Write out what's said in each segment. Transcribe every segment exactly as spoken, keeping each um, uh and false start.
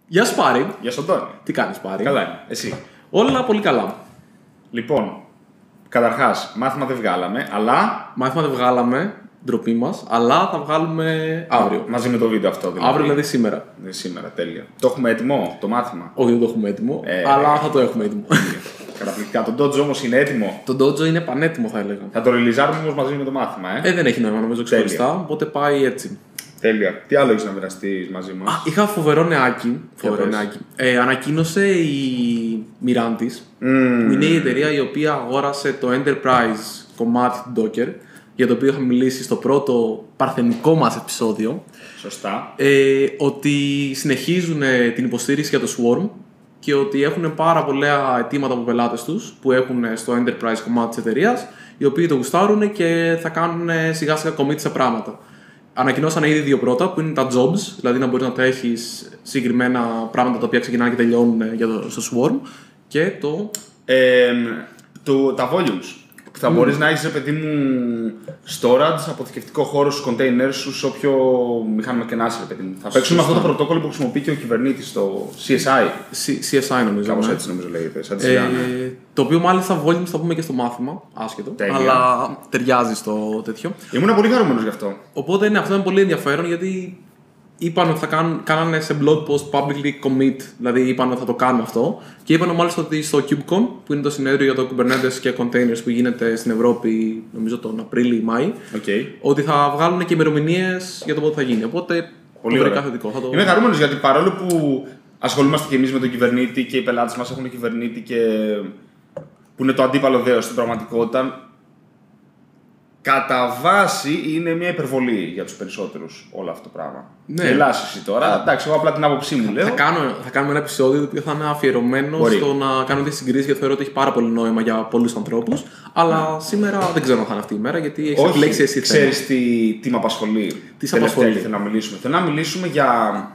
Γεια σου Πάρη. Γεια σου Αντώνη. Τι κάνεις Πάρη? Καλά είμαι. Εσύ? Όλα πολύ καλά. Λοιπόν, καταρχάς, μάθημα δεν βγάλαμε, αλλά... Μάθημα δεν βγάλαμε, ντροπή μας, αλλά θα βγάλουμε αύριο. Μαζί με το βίντεο αυτό δηλαδή. Αύριο δηλαδή σήμερα. Ναι, σήμερα, τέλεια. Το έχουμε έτοιμο, το μάθημα? Όχι, δεν το έχουμε έτοιμο, Ε, αλλά θα το έχουμε έτοιμο. Καταπληκτικά. Το Dojo όμως είναι έτοιμο. Το Dojo είναι πανέτοιμο θα έλεγα. Θα το ριλιζάρουμε όμως μαζί με το μάθημα, ε. Ε, δεν έχει νόημα νομίζω ξεχωριστά, οπότε πάει έτσι. Τέλεια. Τι άλλο έχεις να μοιραστείς μαζί μας? Α, είχα φοβερό νεάκι. Φοβερό πες. νεάκι. Ε, ανακοίνωσε η Mirantis, Mm. που είναι η εταιρεία η οποία αγόρασε το Enterprise κομμάτι του Docker, για το οποίο είχα μιλήσει στο πρώτο παρθενικό μας επεισόδιο. Σωστά. Ε, ότι συνεχίζουν ε, την υποστήριξη για το Swarm και ότι έχουν πάρα πολλά αιτήματα από πελάτες τους που έχουν στο Enterprise κομμάτι της εταιρείας, οι οποίοι το γουστάρουν και θα κάνουν σιγά σιγά commit σε πράγματα. Ανακοινώσανε ήδη δύο πρώτα που είναι τα jobs, δηλαδή να μπορείς να τρέχεις συγκεκριμένα πράγματα τα οποία ξεκινάνε και τελειώνουν για το, στο Swarm, και το... Ε, το τα volumes. Που θα mm. μπορείς να έχεις, ρε παιδί μου, storage, αποθηκευτικό χώρο στους containers σου, σε όποιο μηχάνημα και να είσαι, ρε παιδί μου. Θα παίξουμε αυτό το πρωτόκολλο που χρησιμοποιεί και ο κυβερνήτης, το σι ες άι. σι ες άι νομίζω. Κάπως ναι. έτσι νομίζω λέγεται. Σαν Ε, το οποίο μάλιστα volumes θα πούμε και στο μάθημα, άσχετο, Τέλεια. αλλά ταιριάζει στο τέτοιο. Ήμουν πολύ χαρούμενος γι' αυτό. Οπότε ναι, αυτό είναι πολύ ενδιαφέρον γιατί είπαν ότι θα κάνουν, κάνανε σε blog post publicly commit, δηλαδή είπαν ότι θα το κάνουν αυτό. Και είπαν μάλιστα ότι στο KubeCon, που είναι το συνέδριο για το Kubernetes και containers που γίνεται στην Ευρώπη, νομίζω τον Απρίλιο ή Μάη, Okay. ότι θα βγάλουν και ημερομηνίες για το πότε θα γίνει. Οπότε Πολύ πολύ ωραία. θετικό. Θα το... Είμαι χαρούμενος γιατί παρόλο που ασχολούμαστε και εμείς με τον κυβερνήτη και οι πελάτες μας έχουν κυβερνήτη και που είναι το αντίπαλο δέος στην πραγματικότητα, κατά βάση είναι μια υπερβολή για τους περισσότερους όλο αυτό το πράγμα. Ναι. Γελάς εσύ τώρα. Εντάξει, εγώ απλά την άποψή μου λέω. Θα, κάνω, θα κάνουμε ένα επεισόδιο το οποίο θα είναι αφιερωμένο Μπορεί. στο να κάνουμε τις συγκρίσεις, γιατί θεωρώ ότι έχει πάρα πολύ νόημα για πολλούς ανθρώπους. Αλλά σήμερα δεν ξέρω αν θα είναι αυτή η μέρα, γιατί έχεις επιλέξει εσύ θέμα. Ξέρεις τι, τι με απασχολεί. Τι σε τελευταία απασχολεί? και θέλω να μιλήσουμε. Θέλω να μιλήσουμε για.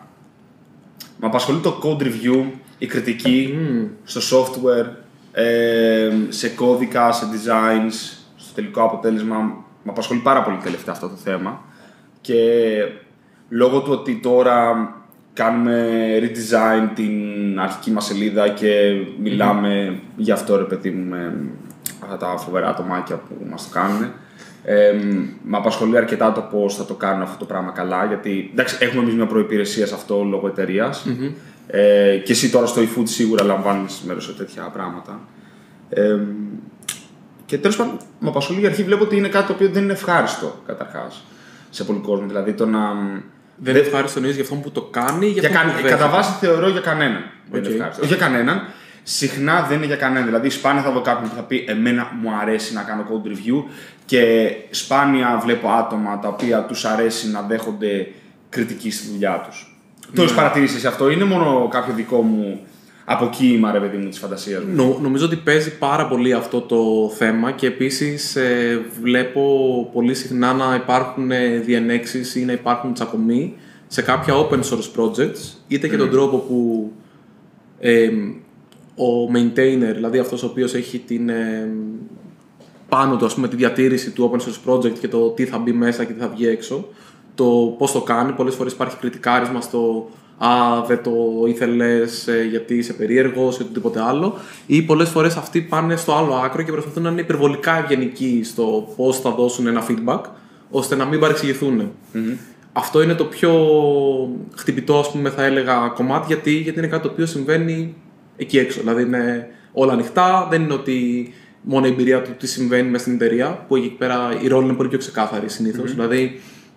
Με απασχολεί το code review, η κριτική Mm. στο software, ε, σε κώδικα, σε designs, στο τελικό αποτέλεσμα. Με απασχολεί πάρα πολύ τελευταία αυτό το θέμα. Και λόγω του ότι τώρα κάνουμε redesign την αρχική μας σελίδα και μιλάμε mm-hmm. γι' αυτό, ρε παιδί μου, με αυτά τα φοβερά ατομάκια που μας το κάνουν. Ε, με απασχολεί αρκετά το πώς θα το κάνουν αυτό το πράγμα καλά, γιατί εντάξει, έχουμε εμείς μια προϋπηρεσία σε αυτό λόγω εταιρείας. Mm-hmm. Ε, και εσύ τώρα στο eFood σίγουρα λαμβάνεις μέρος σε τέτοια πράγματα. Ε, και τέλος πάντων, με απασχολεί η αρχή. Βλέπω ότι είναι κάτι το οποίο δεν είναι ευχάριστο καταρχάς σε πολλοί κόσμο. Δηλαδή το να. Δεν είναι ευχάριστο εννοείς για αυτόν που το κάνει ή για, για αυτόν που Κατά βάση θεωρώ για κανέναν. Okay. Δεν είναι ευχάριστο. Όχι για κανέναν. Συχνά δεν είναι για κανέναν. Δηλαδή, σπάνια θα δω κάποιον που θα πει: εμένα μου αρέσει να κάνω code review, και σπάνια βλέπω άτομα τα οποία τους αρέσει να δέχονται κριτική στη δουλειά τους. Mm. Το έχεις παρατηρήσει εσύ αυτό? Είναι μόνο κάποιο δικό μου αποκοίημα, ρε παιδί μου, της φαντασίας μου? Νο, νομίζω ότι παίζει πάρα πολύ αυτό το θέμα, και επίσης ε, βλέπω πολύ συχνά να υπάρχουν ε, διενέξεις ή να υπάρχουν τσακωμοί σε κάποια open source projects, είτε και mm. τον τρόπο που ε, ο maintainer, δηλαδή αυτός ο οποίος έχει την, ε, πάνω του, ας πούμε, τη διατήρηση του open source project και το τι θα μπει μέσα και τι θα βγει έξω, το πώς το κάνει. Πολλές φορές υπάρχει κριτικάρισμα στο «Α, δεν το ήθελες ε, γιατί είσαι περίεργος» ή οτιδήποτε άλλο. Ή πολλές φορές αυτοί πάνε στο άλλο άκρο και προσπαθούν να είναι υπερβολικά ευγενικοί στο πώς θα δώσουν ένα feedback, ώστε να μην παρεξηγηθούν. Mm-hmm. Αυτό είναι το πιο χτυπητό, ας πούμε, θα έλεγα, κομμάτι, γιατί, γιατί είναι κάτι το οποίο συμβαίνει εκεί έξω. Δηλαδή είναι όλα ανοιχτά, δεν είναι ότι μόνο η εμπειρία του τι συμβαίνει μες στην εταιρεία, που εκεί πέρα η ρόλη είναι πολύ πιο ξεκάθαρη συνήθως. Mm-hmm. Δηλαδή,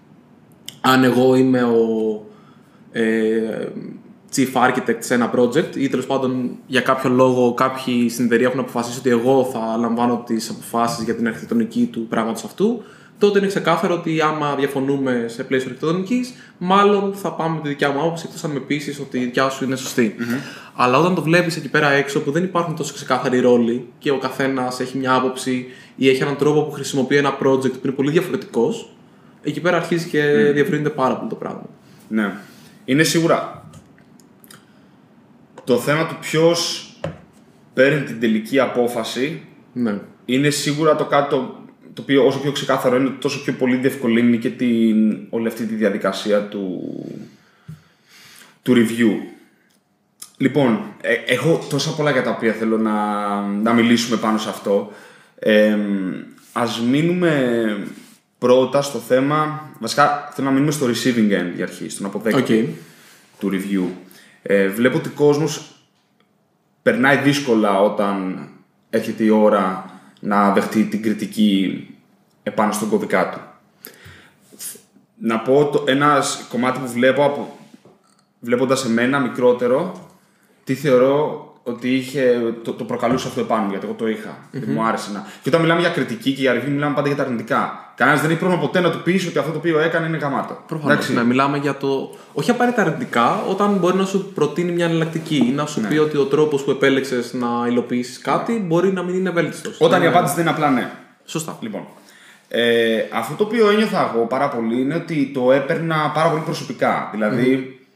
αν εγώ είμαι ο ε, chief architect σε ένα project, ή τέλος πάντων για κάποιο λόγο κάποιοι στην εταιρεία έχουν αποφασίσει ότι εγώ θα λαμβάνω τις αποφάσεις για την αρχιτεκτονική του πράγματος αυτού, τότε είναι ξεκάθαρο ότι άμα διαφωνούμε σε πλαίσιο αρχιτεκτονικής, μάλλον θα πάμε με τη δικιά μου άποψη, εκτός αν με πείσεις ότι η δικιά σου είναι σωστή. Mm-hmm. Αλλά όταν το βλέπεις εκεί πέρα έξω, που δεν υπάρχουν τόσο ξεκάθαροι ρόλοι και ο καθένας έχει μια άποψη ή έχει έναν τρόπο που χρησιμοποιεί ένα project που είναι πολύ διαφορετικός, εκεί πέρα αρχίζει και mm. διευρύνεται πάρα πολύ το πράγμα. Ναι. Είναι σίγουρα το θέμα του ποιος παίρνει την τελική απόφαση. Ναι. Είναι σίγουρα το κάτι το, το οποίο όσο πιο ξεκάθαρο είναι, τόσο πιο πολύ διευκολύνει και την, όλη αυτή τη διαδικασία του, του review. Λοιπόν, ε, έχω τόσα πολλά για τα οποία θέλω να, να μιλήσουμε πάνω σε αυτό. Ε, ας μείνουμε πρώτα στο θέμα. Βασικά, θέλω να μείνουμε στο receiving end για αρχή, στον αποδέκτη okay. του review. Ε, βλέπω ότι ο κόσμος περνάει δύσκολα όταν έρχεται η ώρα να δεχτεί την κριτική επάνω στον κωδικά του. Να πω το, ένα κομμάτι που βλέπω από, βλέποντας εμένα μικρότερο, τι θεωρώ ότι είχε, το, το προκαλούσε αυτό επάνω μου, γιατί εγώ το είχα. Mm-hmm. Και μου άρεσε να. Και όταν μιλάμε για κριτική και για review, μιλάμε πάντα για τα αρνητικά. Κανένας δεν έχει πρόβλημα ποτέ να του πει ότι αυτό το οποίο έκανε είναι γαμάτο. Προφανώς. Ναι, μιλάμε για το. Όχι απαραίτητα αρνητικά, όταν μπορεί να σου προτείνει μια εναλλακτική ή να σου ναι. πει ότι ο τρόπος που επέλεξες να υλοποιήσεις κάτι μπορεί να μην είναι ευέλικτος. Όταν ναι, η απάντηση δεν είναι απλά ναι. Σωστά. Λοιπόν. Ε, αυτό το οποίο ένιωθα εγώ πάρα πολύ είναι ότι το έπαιρνα πάρα πολύ προσωπικά. Δηλαδή. Mm-hmm.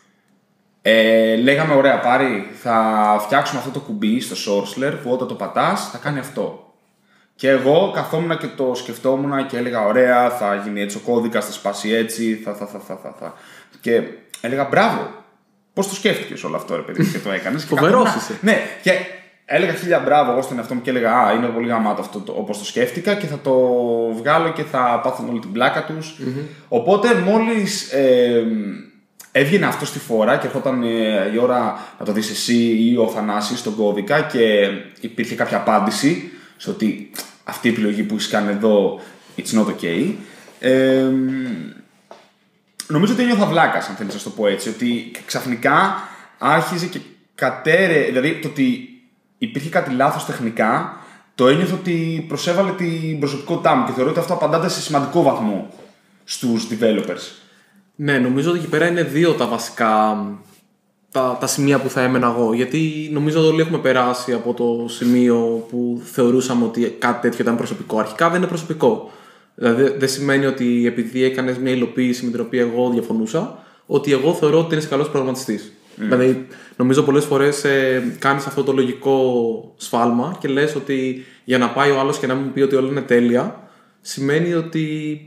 Ε, λέγαμε, ωραία, Πάρη, θα φτιάξουμε αυτό το κουμπί στο Sourceler που όταν το πατάς θα κάνει αυτό. Και εγώ καθόμουν και το σκεφτόμουν και έλεγα, ωραία, θα γίνει έτσι ο κώδικας, θα σπάσει έτσι, θα, θα, θα, θα, θα, θα. Και έλεγα, μπράβο, πώς το σκέφτηκες όλο αυτό, ρε παιδί, και το έκανες. Φοβερός είσαι. Ναι, και έλεγα χίλια μπράβο εγώ στον εαυτό μου και έλεγα, α, είναι πολύ γαμάτο αυτό το, όπως το σκέφτηκα και θα το βγάλω και θα πάθουν όλη την πλάκα τους. Mm-hmm. Οπότε μόλις. Ε, Έβγαινε αυτό στη φόρα και ερχόταν η ώρα να το δεις εσύ ή ο Θανάσης στον κώδικα και υπήρχε κάποια απάντηση στο ότι αυτή η επιλογή που έχεις κάνει εδώ it's not okay. Ε, νομίζω ότι ένιωθα βλάκας, αν θέλεις να το πω έτσι, ότι ξαφνικά άρχιζε και κατέρε, δηλαδή το ότι υπήρχε κάτι λάθος τεχνικά, το ένιωθα ότι προσέβαλε την προσωπικότητά μου και θεωρώ ότι αυτό απαντάται σε σημαντικό βαθμό στους developers. Ναι, νομίζω ότι εκεί πέρα είναι δύο τα βασικά τα, τα σημεία που θα έμενα εγώ. Γιατί νομίζω ότι όλοι έχουμε περάσει από το σημείο που θεωρούσαμε ότι κάτι τέτοιο ήταν προσωπικό. Αρχικά δεν είναι προσωπικό. Δηλαδή δεν σημαίνει ότι επειδή έκανες μια υλοποίηση με την οποία εγώ διαφωνούσα, ότι εγώ θεωρώ ότι είσαι καλός προγραμματιστής. Mm. Δηλαδή, νομίζω πολλές φορές ε, κάνεις αυτό το λογικό σφάλμα και λες ότι για να πάει ο άλλος και να μου πει ότι όλα είναι τέλεια, σημαίνει ότι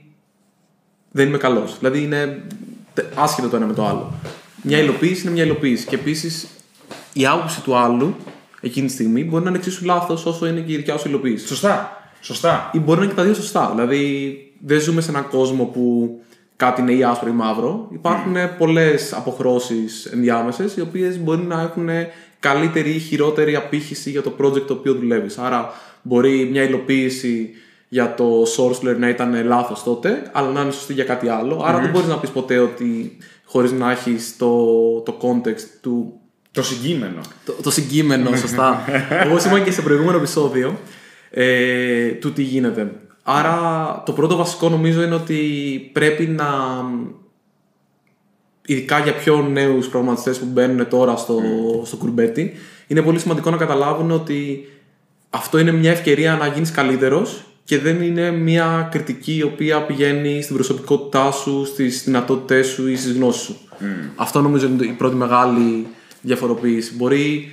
δεν είμαι καλός. Δηλαδή είναι άσχετο το ένα με το άλλο. Μια υλοποίηση είναι μια υλοποίηση. Και επίσης η άποψη του άλλου εκείνη τη στιγμή μπορεί να είναι εξίσου λάθος όσο είναι και η δικιά σου υλοποίηση. Σωστά. Σωστά. Ή μπορεί να είναι και τα δύο σωστά. Δηλαδή δεν ζούμε σε έναν κόσμο που κάτι είναι ή άσπρο ή μαύρο. Υπάρχουν mm. πολλές αποχρώσεις ενδιάμεσες οι οποίες μπορεί να έχουν καλύτερη ή χειρότερη απήχηση για το project το οποίο δουλεύεις. Άρα μπορεί μια υλοποίηση για το Sourceler να ήταν λάθος τότε, αλλά να είναι σωστή για κάτι άλλο. Άρα mm-hmm. δεν μπορείς να πεις ποτέ ότι χωρίς να έχεις το, το context του. Το συγκείμενο. Το, το συγκείμενο, σωστά. Όπως είπα και σε προηγούμενο επεισόδιο, ε, του τι γίνεται. Άρα το πρώτο βασικό νομίζω είναι ότι πρέπει να. Ειδικά για πιο νέους προγραμματιστές που μπαίνουν τώρα στο, mm. στο κουρμπέτι, είναι πολύ σημαντικό να καταλάβουν ότι αυτό είναι μια ευκαιρία να γίνεις καλύτερος. Και δεν είναι μια κριτική η οποία πηγαίνει στην προσωπικότητά σου, στις δυνατότητές σου ή στις γνώσεις σου. Mm. Αυτό νομίζω είναι η πρώτη μεγάλη διαφοροποίηση. Μπορεί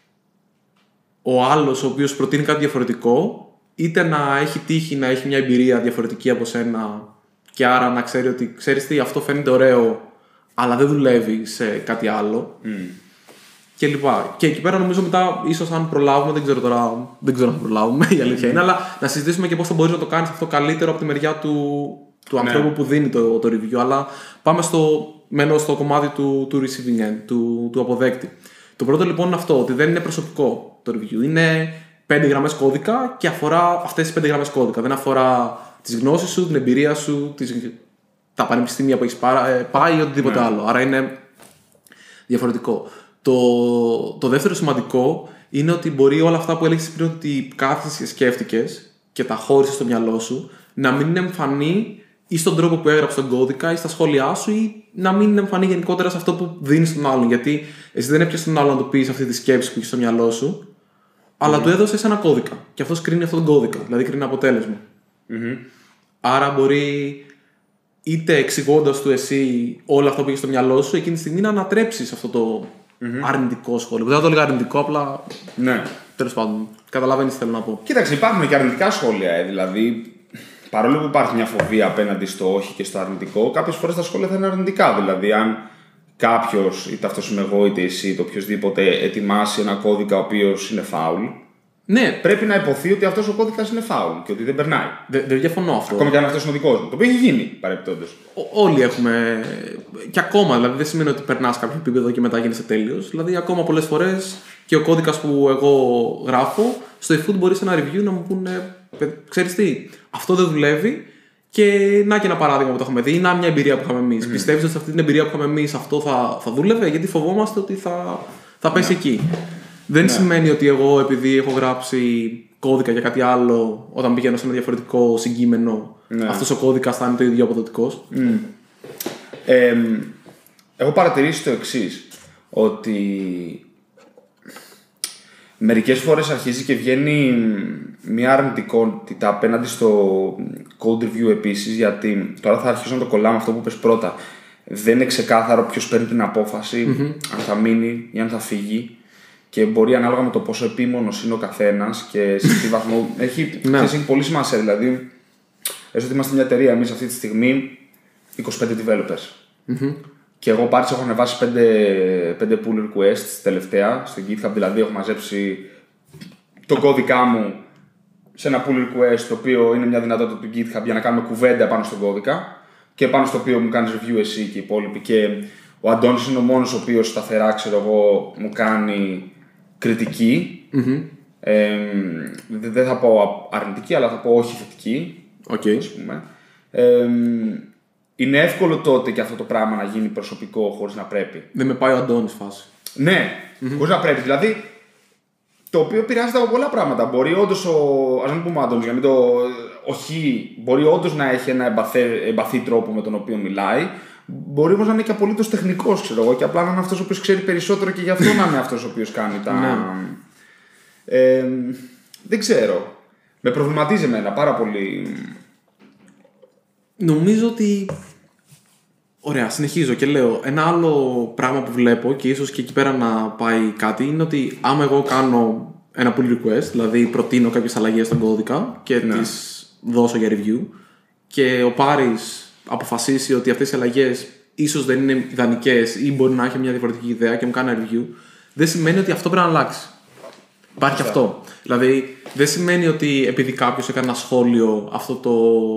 ο άλλος ο οποίος προτείνει κάτι διαφορετικό, είτε να έχει τύχει να έχει μια εμπειρία διαφορετική από σένα και άρα να ξέρει ότι ξέρεις τι, αυτό φαίνεται ωραίο, αλλά δεν δουλεύει σε κάτι άλλο. Mm. Και λοιπά. Και εκεί πέρα νομίζω μετά, ίσως αν προλάβουμε, δεν ξέρω τώρα, δεν ξέρω αν θα προλάβουμε, η αλήθεια mm. είναι, αλλά να συζητήσουμε και πώς θα μπορείς να το κάνεις αυτό καλύτερο από τη μεριά του, του ναι. ανθρώπου που δίνει το, το review. Αλλά πάμε στο, μένω στο κομμάτι του, του receiving end, του, του αποδέκτη. Το πρώτο λοιπόν είναι αυτό, ότι δεν είναι προσωπικό το review. Είναι πέντε γραμμές κώδικα και αφορά αυτές τις πέντε γραμμές κώδικα. Δεν αφορά τις γνώσεις σου, την εμπειρία σου, τις, τα πανεπιστήμια που έχεις πάει ή οτιδήποτε ναι. άλλο. Άρα είναι διαφορετικό. Το, το δεύτερο σημαντικό είναι ότι μπορεί όλα αυτά που έλεγες πριν ότι κάθεσες και σκέφτηκες και τα χώρισες στο μυαλό σου να μην είναι εμφανή ή στον τρόπο που έγραψες τον κώδικα ή στα σχόλιά σου ή να μην είναι εμφανή γενικότερα σε αυτό που δίνεις στον άλλον. Γιατί εσύ δεν έπιασες τον άλλον να του πεις αυτή τη σκέψη που έχεις στο μυαλό σου, mm-hmm. αλλά του έδωσες ένα κώδικα και αυτός κρίνει αυτόν τον κώδικα, δηλαδή κρίνει αποτέλεσμα. Mm-hmm. Άρα μπορεί είτε εξηγώντας του εσύ όλα αυτά που έχεις στο μυαλό σου εκείνη τη στιγμή να ανατρέψεις αυτό το. Mm-hmm. Αρνητικό σχόλιο. Δεν θα το έλεγα αρνητικό, απλά. Ναι. Τέλος πάντων. Καταλαβαίνεις τι θέλω να πω. Κοίταξε, υπάρχουν και αρνητικά σχόλια. Ε, δηλαδή, παρόλο που υπάρχει μια φοβία απέναντι στο όχι και στο αρνητικό, κάποιες φορές τα σχόλια θα είναι αρνητικά. Δηλαδή, αν κάποιος, είτε αυτός είμαι εγώ είτε εσύ, είτε οποιοδήποτε, ετοιμάσει ένα κώδικα ο οποίος είναι φάουλ, ναι, πρέπει να υποθεί ότι αυτός ο κώδικας είναι φάουλ και ότι δεν περνάει. Δεν δε διαφωνώ αυτό. Ακόμα και αν αυτός είναι ο δικός μου. Το οποίο έχει γίνει παρεπτόντως. Όλοι έχουμε. Και ακόμα, δηλαδή δεν σημαίνει ότι περνάς κάποιο επίπεδο και μετά γίνεσαι τέλειος. Δηλαδή, ακόμα πολλές φορές και ο κώδικας που εγώ γράφω, στο eFood μπορεί σε ένα review να μου πούνε, ξέρεις τι, αυτό δεν δουλεύει. Και να και ένα παράδειγμα που το έχουμε δει, ή να μια εμπειρία που είχαμε εμείς. Mm. Πιστεύεις ότι σε αυτή την εμπειρία που είχαμε εμείς αυτό θα, θα δούλευε, γιατί φοβόμαστε ότι θα, θα πέσει yeah. εκεί. Δεν yeah. σημαίνει ότι εγώ, επειδή έχω γράψει κώδικα για κάτι άλλο, όταν πηγαίνω σε ένα διαφορετικό συγκείμενο, yeah. αυτός ο κώδικας θα είναι το ίδιο αποδοτικός. Mm. Ε, έχω παρατηρήσει το εξής, ότι μερικές φορές αρχίζει και βγαίνει μια αρνητικότητα απέναντι στο code review επίσης, γιατί τώρα θα αρχίσω να το κολλάμε αυτό που είπες πρώτα. Δεν είναι ξεκάθαρο ποιος παίρνει την απόφαση, mm-hmm. αν θα μείνει ή αν θα φύγει, και μπορεί ανάλογα με το πόσο επίμονος είναι ο καθένας και σε τι βαθμό. Έχει, έχει πολύ σημασία. Δηλαδή, έστω ότι είμαστε μια εταιρεία εμείς αυτή τη στιγμή, είκοσι πέντε developers. Mm-hmm. Και εγώ πάρτι έχω ανεβάσει πέντε pull requests τελευταία στο GitHub, δηλαδή έχω μαζέψει τον κώδικά μου σε ένα pull request, το οποίο είναι μια δυνατότητα του GitHub για να κάνουμε κουβέντα πάνω στον κώδικα και πάνω στο οποίο μου κάνεις review εσύ και οι υπόλοιποι. Και ο Αντώνης είναι ο μόνος ο οποίος σταθερά, ξέρω εγώ, μου κάνει κριτική. Mm-hmm. Ε, δεν θα πω αρνητική, αλλά θα πω όχι θετική. Okay. Ας πούμε. Ε, είναι εύκολο τότε και αυτό το πράγμα να γίνει προσωπικό χωρίς να πρέπει. Δεν με πάει ο Αντώνης φάση. Ναι, mm-hmm. χωρίς να πρέπει. Δηλαδή, το οποίο επηρεάζεται από πολλά πράγματα. Μπορεί όντως ο. Ας μην πούμε Αντώνης, για να μην το. Όχι, μπορεί όντως να έχει ένα εμπαθέ, εμπαθή τρόπο με τον οποίο μιλάει. Μπορεί όμως να είναι και απολύτως τεχνικός, ξέρω εγώ, και απλά να είναι αυτός ο οποίος ξέρει περισσότερο και γι' αυτό να είναι αυτός ο οποίος κάνει τα. Ναι. Ε, δεν ξέρω. Με προβληματίζει εμένα πάρα πολύ. Νομίζω ότι. Ωραία, συνεχίζω και λέω. Ένα άλλο πράγμα που βλέπω και ίσως και εκεί πέρα να πάει κάτι είναι ότι άμα εγώ κάνω ένα pull request, δηλαδή προτείνω κάποιες αλλαγές στον κώδικα και ναι. τις δώσω για review, και ο Πάρης αποφασίσει ότι αυτές οι αλλαγές ίσως δεν είναι ιδανικές ή μπορεί να έχει μια διαφορετική ιδέα και μου κάνει ένα review, δεν σημαίνει ότι αυτό πρέπει να αλλάξει. Υπάρχει και αυτό. Δηλαδή, δεν σημαίνει ότι επειδή κάποιος έκανε ένα σχόλιο, αυτό το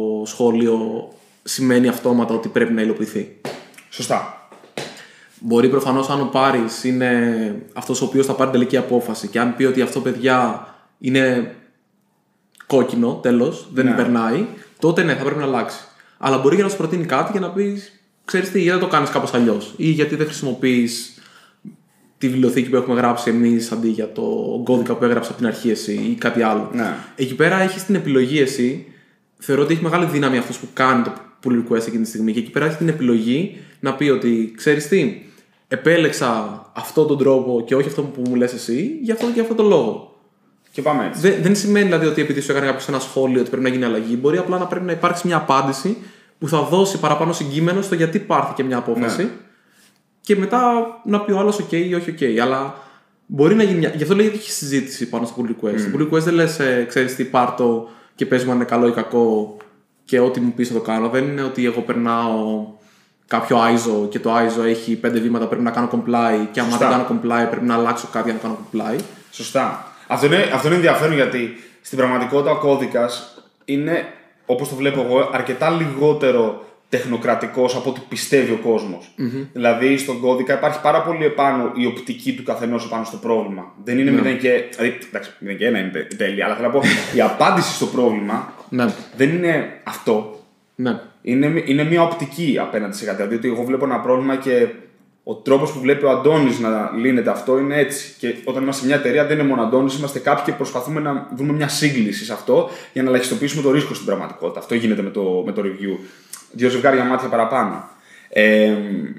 σχόλιο σημαίνει αυτόματα ότι πρέπει να υλοποιηθεί. Σωστά. Μπορεί προφανώς, αν ο Πάρης είναι αυτός ο οποίος θα πάρει τελική απόφαση και αν πει ότι αυτό, παιδιά, είναι κόκκινο, τέλος, δεν ναι. περνάει, τότε ναι, θα πρέπει να αλλάξει. Αλλά μπορεί και να σου προτείνει κάτι και να πεις, ξέρεις τι, γιατί δεν το κάνεις κάπως αλλιώς, ή γιατί δεν χρησιμοποιείς τη βιβλιοθήκη που έχουμε γράψει εμείς αντί για το κώδικα που έγραψε από την αρχή εσύ ή κάτι άλλο. Ναι. Εκεί πέρα έχεις την επιλογή εσύ. Θεωρώ ότι έχει μεγάλη δύναμη αυτός που κάνει το pull request εκείνη τη στιγμή, και εκεί πέρα έχει την επιλογή να πει ότι, ξέρεις τι, επέλεξα αυτόν τον τρόπο και όχι αυτό που μου λες εσύ, για αυτό και αυτό το λόγο. Και πάμε έτσι. Δεν, δεν σημαίνει δηλαδή ότι επειδή σου έκανε κάποιος ένα σχόλιο ότι πρέπει να γίνει αλλαγή. Μπορεί απλά να πρέπει να υπάρξει μια απάντηση που θα δώσει παραπάνω συγκείμενο στο γιατί πάρθηκε μια απόφαση. Ναι. Και μετά να πει ο άλλος OK ή όχι OK. Αλλά μπορεί να γίνει μια. Γι' αυτό λέγεται ότι έχει συζήτηση πάνω στο pull request. Στο pull request δεν λες, ε, ξέρεις τι, πάρ' το και πες μου αν είναι καλό ή κακό και ό,τι μου πεις θα το κάνω. Δεν είναι ότι εγώ περνάω κάποιο άι ες ο και το άι ες ο έχει πέντε βήματα, πρέπει να κάνω comply, και άμα δεν κάνω comply πρέπει να αλλάξω κάτι για να κάνω comply. Σωστά. Αυτό είναι, αυτό είναι ενδιαφέρον, γιατί στην πραγματικότητα ο κώδικας είναι, όπως το βλέπω εγώ, αρκετά λιγότερο τεχνοκρατικός από ό,τι πιστεύει ο κόσμος. Mm-hmm. Δηλαδή, στον κώδικα υπάρχει πάρα πολύ επάνω η οπτική του καθενός επάνω στο πρόβλημα. Δεν είναι μηδέν και. Δηλαδή, εντάξει, μηδέν και ένα είναι τέλεια, αλλά θέλω να πω, η απάντηση στο πρόβλημα δεν είναι αυτό. Ναι. Είναι, είναι μια οπτική απέναντι σε κάτι. Δηλαδή, ότι εγώ βλέπω ένα πρόβλημα και ο τρόπος που βλέπει ο Αντώνης να λύνεται αυτό είναι έτσι. Και όταν είμαστε σε μια εταιρεία, δεν είναι μόνο Αντώνης, είμαστε κάποιοι και προσπαθούμε να βρούμε μια σύγκληση σε αυτό για να ελαχιστοποιήσουμε το ρίσκο στην πραγματικότητα. Αυτό γίνεται με το, με το review. Δύο ζευγάρια μάτια παραπάνω. Ε,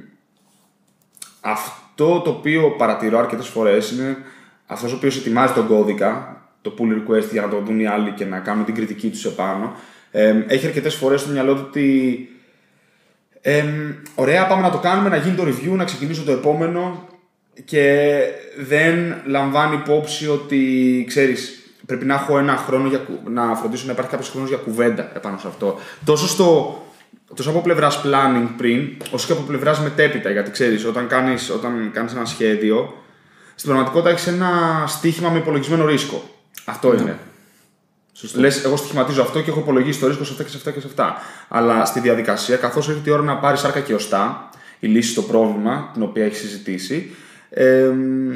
αυτό το οποίο παρατηρώ αρκετές φορές είναι αυτός ο οποίος ετοιμάζει τον κώδικα, το pull request, για να το δουν οι άλλοι και να κάνουν την κριτική τους επάνω. Ε, έχει αρκετές φορές στο μυαλό του ότι ε, ωραία, πάμε να το κάνουμε, να γίνει το review, να ξεκινήσω το επόμενο, και δεν λαμβάνει υπόψη ότι, ξέρεις, πρέπει να έχω ένα χρόνο για, να φροντίσω να υπάρχει κάποιος χρόνος για κουβέντα επάνω σε αυτό. Τόσο στο τόσο από πλευράς planning πριν, όσο και από πλευράς μετέπειτα. Γιατί ξέρεις, όταν κάνεις, όταν κάνεις ένα σχέδιο, στην πραγματικότητα έχεις ένα στοίχημα με υπολογισμένο ρίσκο. Αυτό ναι. είναι. Σωστό. Λες, εγώ στοιχηματίζω αυτό και έχω υπολογίσει το ρίσκο σε αυτά και σε αυτά και σε αυτά. Αλλά στη διαδικασία, καθώς έρχεται η ώρα να πάρεις σάρκα και οστά, η λύση στο πρόβλημα, την οποία έχει συζητήσει, ε,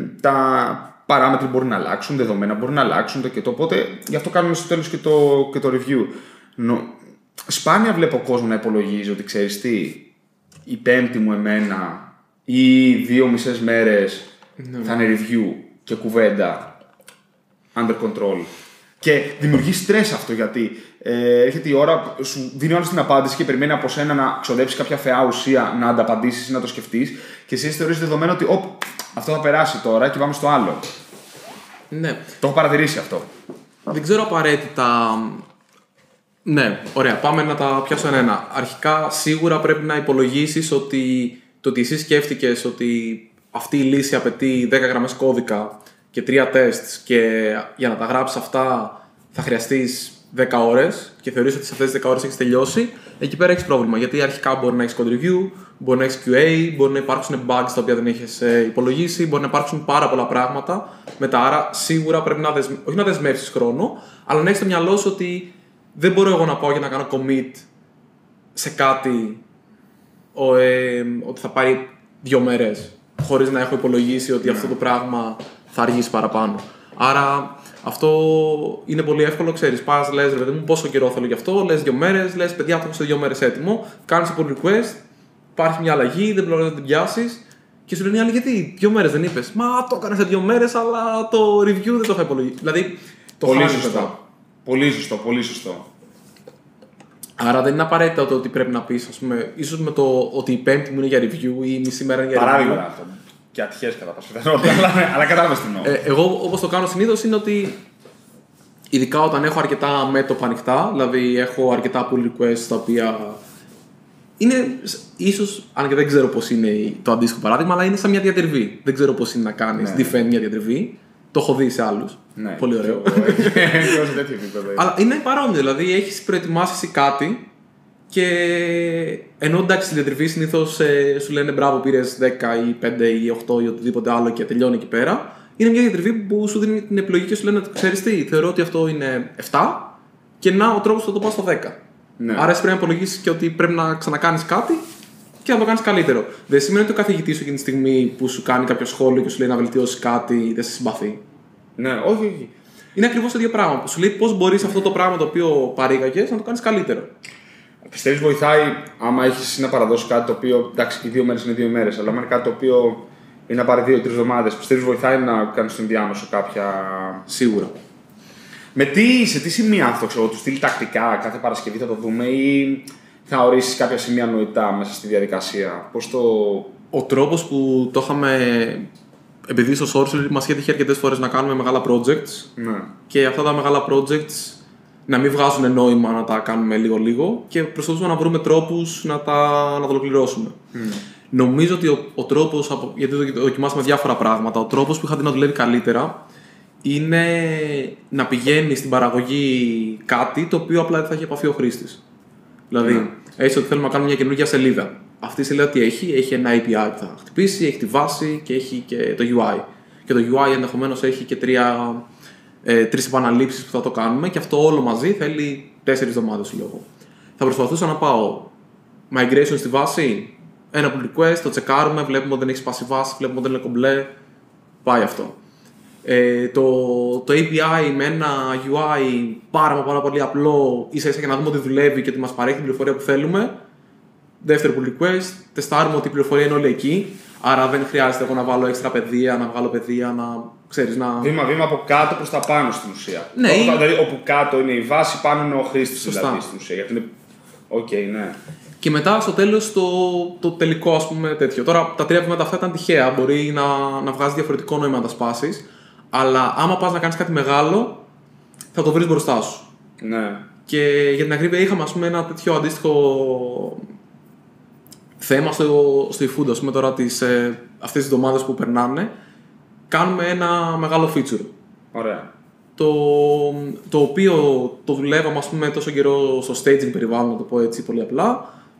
τα παράμετροι μπορεί να αλλάξουν, δεδομένα μπορεί να αλλάξουν το και το. Οπότε γι' αυτό κάνουμε στο τέλος και το, και το review. Νο, σπάνια βλέπω κόσμο να υπολογίζει ότι ξέρεις τι, η πέμπτη μου εμένα ή δύο μισές μέρες ναι. θα είναι review και κουβέντα under control. Και δημιουργεί στρες αυτό γιατί ε, έρχεται η ώρα, σου δίνει όλη την απάντηση και περιμένει από σένα να ξοδέψεις κάποια φαιά ουσία να ανταπαντήσεις ή να το σκεφτείς και εσύ θεωρείς δεδομένο ότι όπ, αυτό θα περάσει τώρα και πάμε στο άλλο. Ναι. Το έχω παρατηρήσει αυτό. Δεν ξέρω απαραίτητα. Ναι, ωραία, πάμε να τα πιάσω ένα-ένα. Αρχικά, σίγουρα πρέπει να υπολογίσεις ότι το ότι εσύ σκέφτηκες ότι αυτή η λύση απαιτεί δέκα γραμμές κώδικα και τρία τεστ και για να τα γράψεις αυτά θα χρειαστείς δέκα ώρες και θεωρείς ότι σε αυτές τις δέκα ώρες έχεις τελειώσει, εκεί πέρα έχεις πρόβλημα. Γιατί αρχικά μπορεί να έχεις code review, μπορεί να έχεις κιου έι, μπορεί να υπάρξουν bugs τα οποία δεν έχεις υπολογίσει, μπορεί να υπάρξουν πάρα πολλά πράγματα μετά. Άρα, σίγουρα πρέπει να, δεσμε... όχι να δεσμεύσεις χρόνο, αλλά να έχεις στο μυαλό σου ότι δεν μπορώ εγώ να πάω για να κάνω commit σε κάτι ο, ε, ότι θα πάρει δύο μέρες χωρίς να έχω υπολογίσει ότι yeah. αυτό το πράγμα θα αργήσει παραπάνω. Άρα αυτό είναι πολύ εύκολο, ξέρεις. Πας, λες ρε παιδί μου, πόσο καιρό θέλω γι' αυτό, λες δύο μέρες, λες παιδιά, αυτό έχω σε δύο μέρες έτοιμο. Κάνεις pull request, υπάρχει μια αλλαγή, δεν πληρώνεις να την πιάσεις και σου λένε οι άλλοι γιατί δύο μέρες δεν είπες. Μα το έκανες σε δύο μέρες, αλλά το review δεν το είχα υπολογίσει. Δηλαδή το πολύ σωστό. Πολύ σωστό, πολύ σωστό. Άρα δεν είναι απαραίτητα το ότι πρέπει να πεις, ας πούμε, ίσως με το ότι η πέμπτη μου είναι για review ή η μισή μέρα είναι για παράδειγμα, review. Παράδειγμα αυτό. Και ατυχές κατά πάσα πιθανότητα, αλλά, αλλά κατάλαβες τι εννοώ. Ε, εγώ όπως το κάνω συνήθως είναι ότι ειδικά όταν έχω αρκετά μέτωπα ανοιχτά, δηλαδή έχω αρκετά pull requests τα οποία είναι ίσως, αν και δεν ξέρω πώς είναι το αντίστοιχο παράδειγμα, αλλά είναι σαν μια διατριβή. Δεν ξέρω πώς είναι να κάνεις ναι. defend μια διατριβή. Το έχω δει σε άλλους. Ναι. Πολύ ωραίο. Αλλά είναι παρόμοιο, δηλαδή έχεις προετοιμάσει εσύ κάτι και ενώ εντάξει στην διατριβή συνήθως ε, σου λένε μπράβο πήρες δέκα ή πέντε ή οκτώ ή οτιδήποτε άλλο και τελειώνει εκεί πέρα. Είναι μια διατριβή που σου δίνει την επιλογή και σου λένε ξέρεις τι, θεωρώ ότι αυτό είναι επτά και να ο τρόπος θα το πάω στο δέκα. Ναι. Άρα εσύ πρέπει να υπολογίσεις και ότι πρέπει να ξανακάνεις κάτι και να το κάνεις καλύτερο. Δεν σημαίνει ότι ο καθηγητής σου εκείνη τη στιγμή που σου κάνει κάποιο σχόλιο και σου λέει να βελτιώσεις κάτι δεν σε συμπαθεί. Ναι, όχι, όχι. Είναι ακριβώς το ίδιο πράγμα. Σου λέει πώς μπορείς αυτό το πράγμα το οποίο παρήγαγες να το κάνεις καλύτερο. Πιστεύεις βοηθάει άμα έχεις να παραδώσεις κάτι το οποίο. Εντάξει, και δύο μέρες είναι δύο μέρες, αλλά άμα είναι κάτι το οποίο είναι να πάρει δύο-τρεις εβδομάδες, πιστεύεις βοηθάει να κάνεις τον διάμεσο κάποια. Σίγουρα. Με τι, σε τι σημεία αυτό ξέρω, του στείλει τακτικά κάθε Παρασκευή θα το δούμε ή θα ορίσεις κάποια σημεία νοητά μέσα στη διαδικασία. Πώς το. Ο τρόπος που το είχαμε. Επειδή στο Sorcerer μας είχε τύχει αρκετές φορές να κάνουμε μεγάλα projects ναι. και αυτά τα μεγάλα projects να μην βγάζουν νόημα να τα κάνουμε λίγο-λίγο και προσπαθούμε να βρούμε τρόπους να τα, να τα ολοκληρώσουμε. Mm. Νομίζω ότι ο, ο τρόπος, γιατί δοκιμάσαμε διάφορα πράγματα, ο τρόπος που είχα δει να δουλεύει καλύτερα είναι να πηγαίνει στην παραγωγή κάτι το οποίο απλά δεν θα έχει επαφή ο χρήστης. Δηλαδή, mm. έτσι ότι θέλουμε να κάνουμε μια καινούργια σελίδα. Αυτή η σελίδα τι έχει, έχει ένα έι πι άι που θα χτυπήσει, έχει τη βάση και έχει και το γιου άι. Και το γιου άι ενδεχομένως έχει και τρία, ε, τρεις επαναλήψεις που θα το κάνουμε και αυτό όλο μαζί θέλει τέσσερις εβδομάδες λόγω. Θα προσπαθούσα να πάω migration στη βάση, ένα pull request, το τσεκάρουμε, βλέπουμε ότι δεν έχει σπάσει βάση, βλέπουμε ότι δεν είναι κομπλέ, πάει αυτό. Ε, το, το έι πι άι με ένα γιου άι πάρα, πάρα πολύ απλό, ίσα ίσα για να δούμε ότι δουλεύει και ότι μας παρέχει την πληροφορία που θέλουμε. Δεύτερο pull request, τεστάρουμε ότι η πληροφορία είναι όλη εκεί. Άρα δεν χρειάζεται εγώ να βάλω έξτρα παιδεία, να βγάλω παιδεία, να ξέρεις να. Βήμα-βήμα από κάτω προς τα πάνω στην ουσία. Ναι, όπου, ή... δηλαδή όπου κάτω είναι η βάση, πάνω είναι ο χρήστης δηλαδή στην ουσία. Γιατί είναι. Οκ, okay, ναι. Και μετά στο τέλος το, το τελικό, ας πούμε τέτοιο. Τώρα τα τρία βήματα αυτά ήταν τυχαία. Μπορεί να, να βγάζει διαφορετικό νόημα να τα σπάσεις. Αλλά άμα πας να κάνεις κάτι μεγάλο, θα το βρεις μπροστά σου. Ναι. Και για την ακρίβεια είχαμε ας πούμε, ένα τέτοιο αντίστοιχο θέμα στο, στο eFood, ας πούμε τώρα τις, ε, αυτές τις εβδομάδες που περνάνε. Κάνουμε ένα μεγάλο feature. Ωραία. Το, το οποίο το δουλεύαμε ας πούμε τόσο καιρό στο staging περιβάλλον, να το πω έτσι πολύ απλά.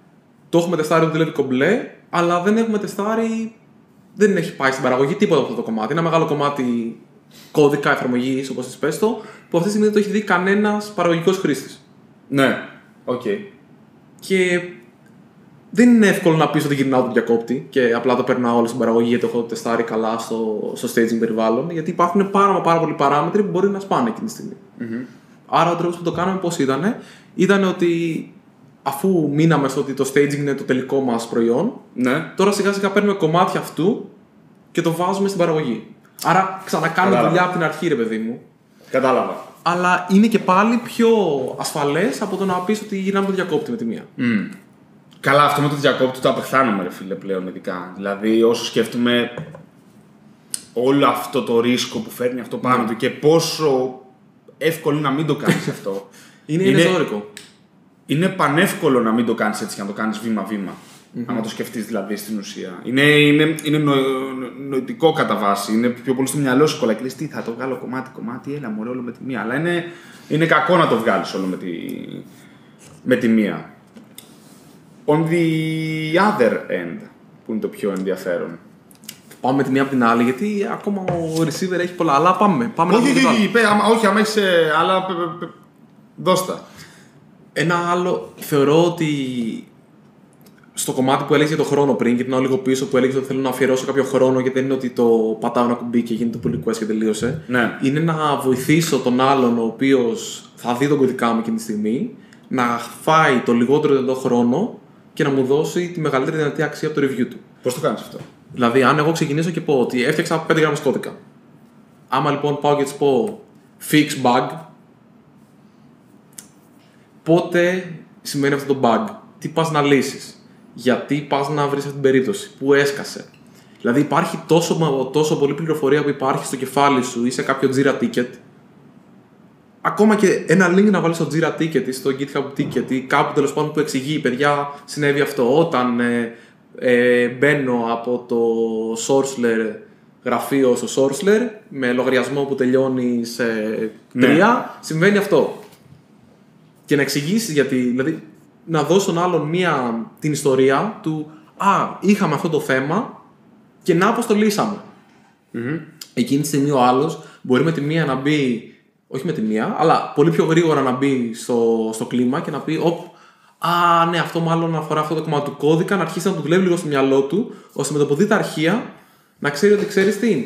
το έχουμε τεστάρει ότι δουλεύει κομπλέ, αλλά δεν έχουμε τεστάρει, δεν έχει πάει στην παραγωγή τίποτα από αυτό το κομμάτι. Ένα μεγάλο κομμάτι κώδικα εφαρμογής, όπως τη πες το, που αυτή τη στιγμή δεν το έχει δει κανένας παραγωγικός χρήστης. Ναι, οκ. Okay. Και δεν είναι εύκολο να πεις ότι γυρνάω τον διακόπτη και απλά το περνάω όλο στην παραγωγή γιατί έχω τεστάρει καλά στο, στο staging περιβάλλον. Γιατί υπάρχουν πάρα, πάρα πολλοί παράμετροι που μπορεί να σπάνε εκείνη τη στιγμή. Mm-hmm. Άρα ο τρόπος που το κάναμε πώς ήταν, ήταν ότι αφού μείναμε στο ότι το staging είναι το τελικό μας προϊόν, ναι. τώρα σιγά σιγά παίρνουμε κομμάτια αυτού και το βάζουμε στην παραγωγή. Άρα ξανακάνουμε δουλειά από την αρχή, ρε παιδί μου. Κατάλαβα. Αλλά είναι και πάλι πιο ασφαλές από το να πεις ότι γυρνάμε το διακόπτη με τη μία. Mm. Καλά, αυτό με το διακόπτη το απεχθάνομαι, ρε φίλε, πλέον ειδικά. Δηλαδή, όσο σκέφτομαι όλο αυτό το ρίσκο που φέρνει αυτό πάνω mm. του και πόσο εύκολο είναι να μην το κάνεις αυτό. είναι είναι ζώρικο. Είναι πανεύκολο να μην το κάνεις έτσι και να το κάνεις βήμα-βήμα. Mm-hmm. Αν το σκεφτείς δηλαδή στην ουσία. Είναι, είναι, είναι νο, νοητικό κατά βάση. Είναι πιο πολύ στο μυαλό σου κολλάει. Τι θα το βγάλω κομμάτι-κομμάτι, έλα μωρέ όλο με τη μία. Αλλά είναι, είναι κακό να το βγάλεις όλο με τη, με τη μία. On the other end, που είναι το πιο ενδιαφέρον. Πάμε τη μία από την άλλη, γιατί ακόμα ο receiver έχει πολλά. Αλλά πάμε. πάμε όχι, όχι, όχι, όχι, άμα έχεις άλλα, δώσ' τα. Ένα άλλο, θεωρώ ότι στο κομμάτι που έλεγες για το χρόνο πριν, και την λίγο πίσω που έλεγες ότι θέλω να αφιερώσω κάποιο χρόνο, γιατί δεν είναι ότι το πατάω ένα κουμπί και γίνεται το pull request και τελείωσε. Ναι. Είναι να βοηθήσω τον άλλον ο οποίος θα δει τον κωδικά μου εκείνη τη στιγμή, να φάει το λιγότερο δυνατό χρόνο και να μου δώσει τη μεγαλύτερη δυνατή αξία από το review του. Πώς το κάνεις αυτό? Δηλαδή, αν εγώ ξεκινήσω και πω ότι έφτιαξα πέντε γράμμες κώδικα. Άμα λοιπόν πάω και της πω fix bug, πότε σημαίνει αυτό το bug, τι πας να λύσεις, γιατί πας να βρεις αυτή την περίπτωση, πού έσκασε. Δηλαδή, υπάρχει τόσο, τόσο πολλή πληροφορία που υπάρχει στο κεφάλι σου ή σε κάποιο Jira ticket. Ακόμα και ένα link να βάλεις στο Jira ticket ή στο GitHub ticket ή κάπου τέλος πάντων που εξηγεί, παιδιά, συνέβη αυτό. Όταν ε, ε, μπαίνω από το Sourceler γραφείο στο Sourceler με λογαριασμό που τελειώνει σε τρία, ναι. Συμβαίνει αυτό. Και να εξηγήσεις γιατί, δηλαδή να δώσεις τον άλλον μία, την ιστορία του «Α, είχαμε αυτό το θέμα και να πώς το λύσαμε». Mm-hmm. Εκείνη τη στιγμή ο άλλος μπορεί με τη μία να μπει, όχι με τη μία, αλλά πολύ πιο γρήγορα να μπει στο, στο κλίμα και να πει «Οπ, α, ναι, αυτό μάλλον αφορά αυτό το κομμάτι του κώδικα», να αρχίσει να το δουλεύει λίγο στο μυαλό του, ώστε με το που δει τα αρχεία να ξέρει ότι ξέρεις τι είναι.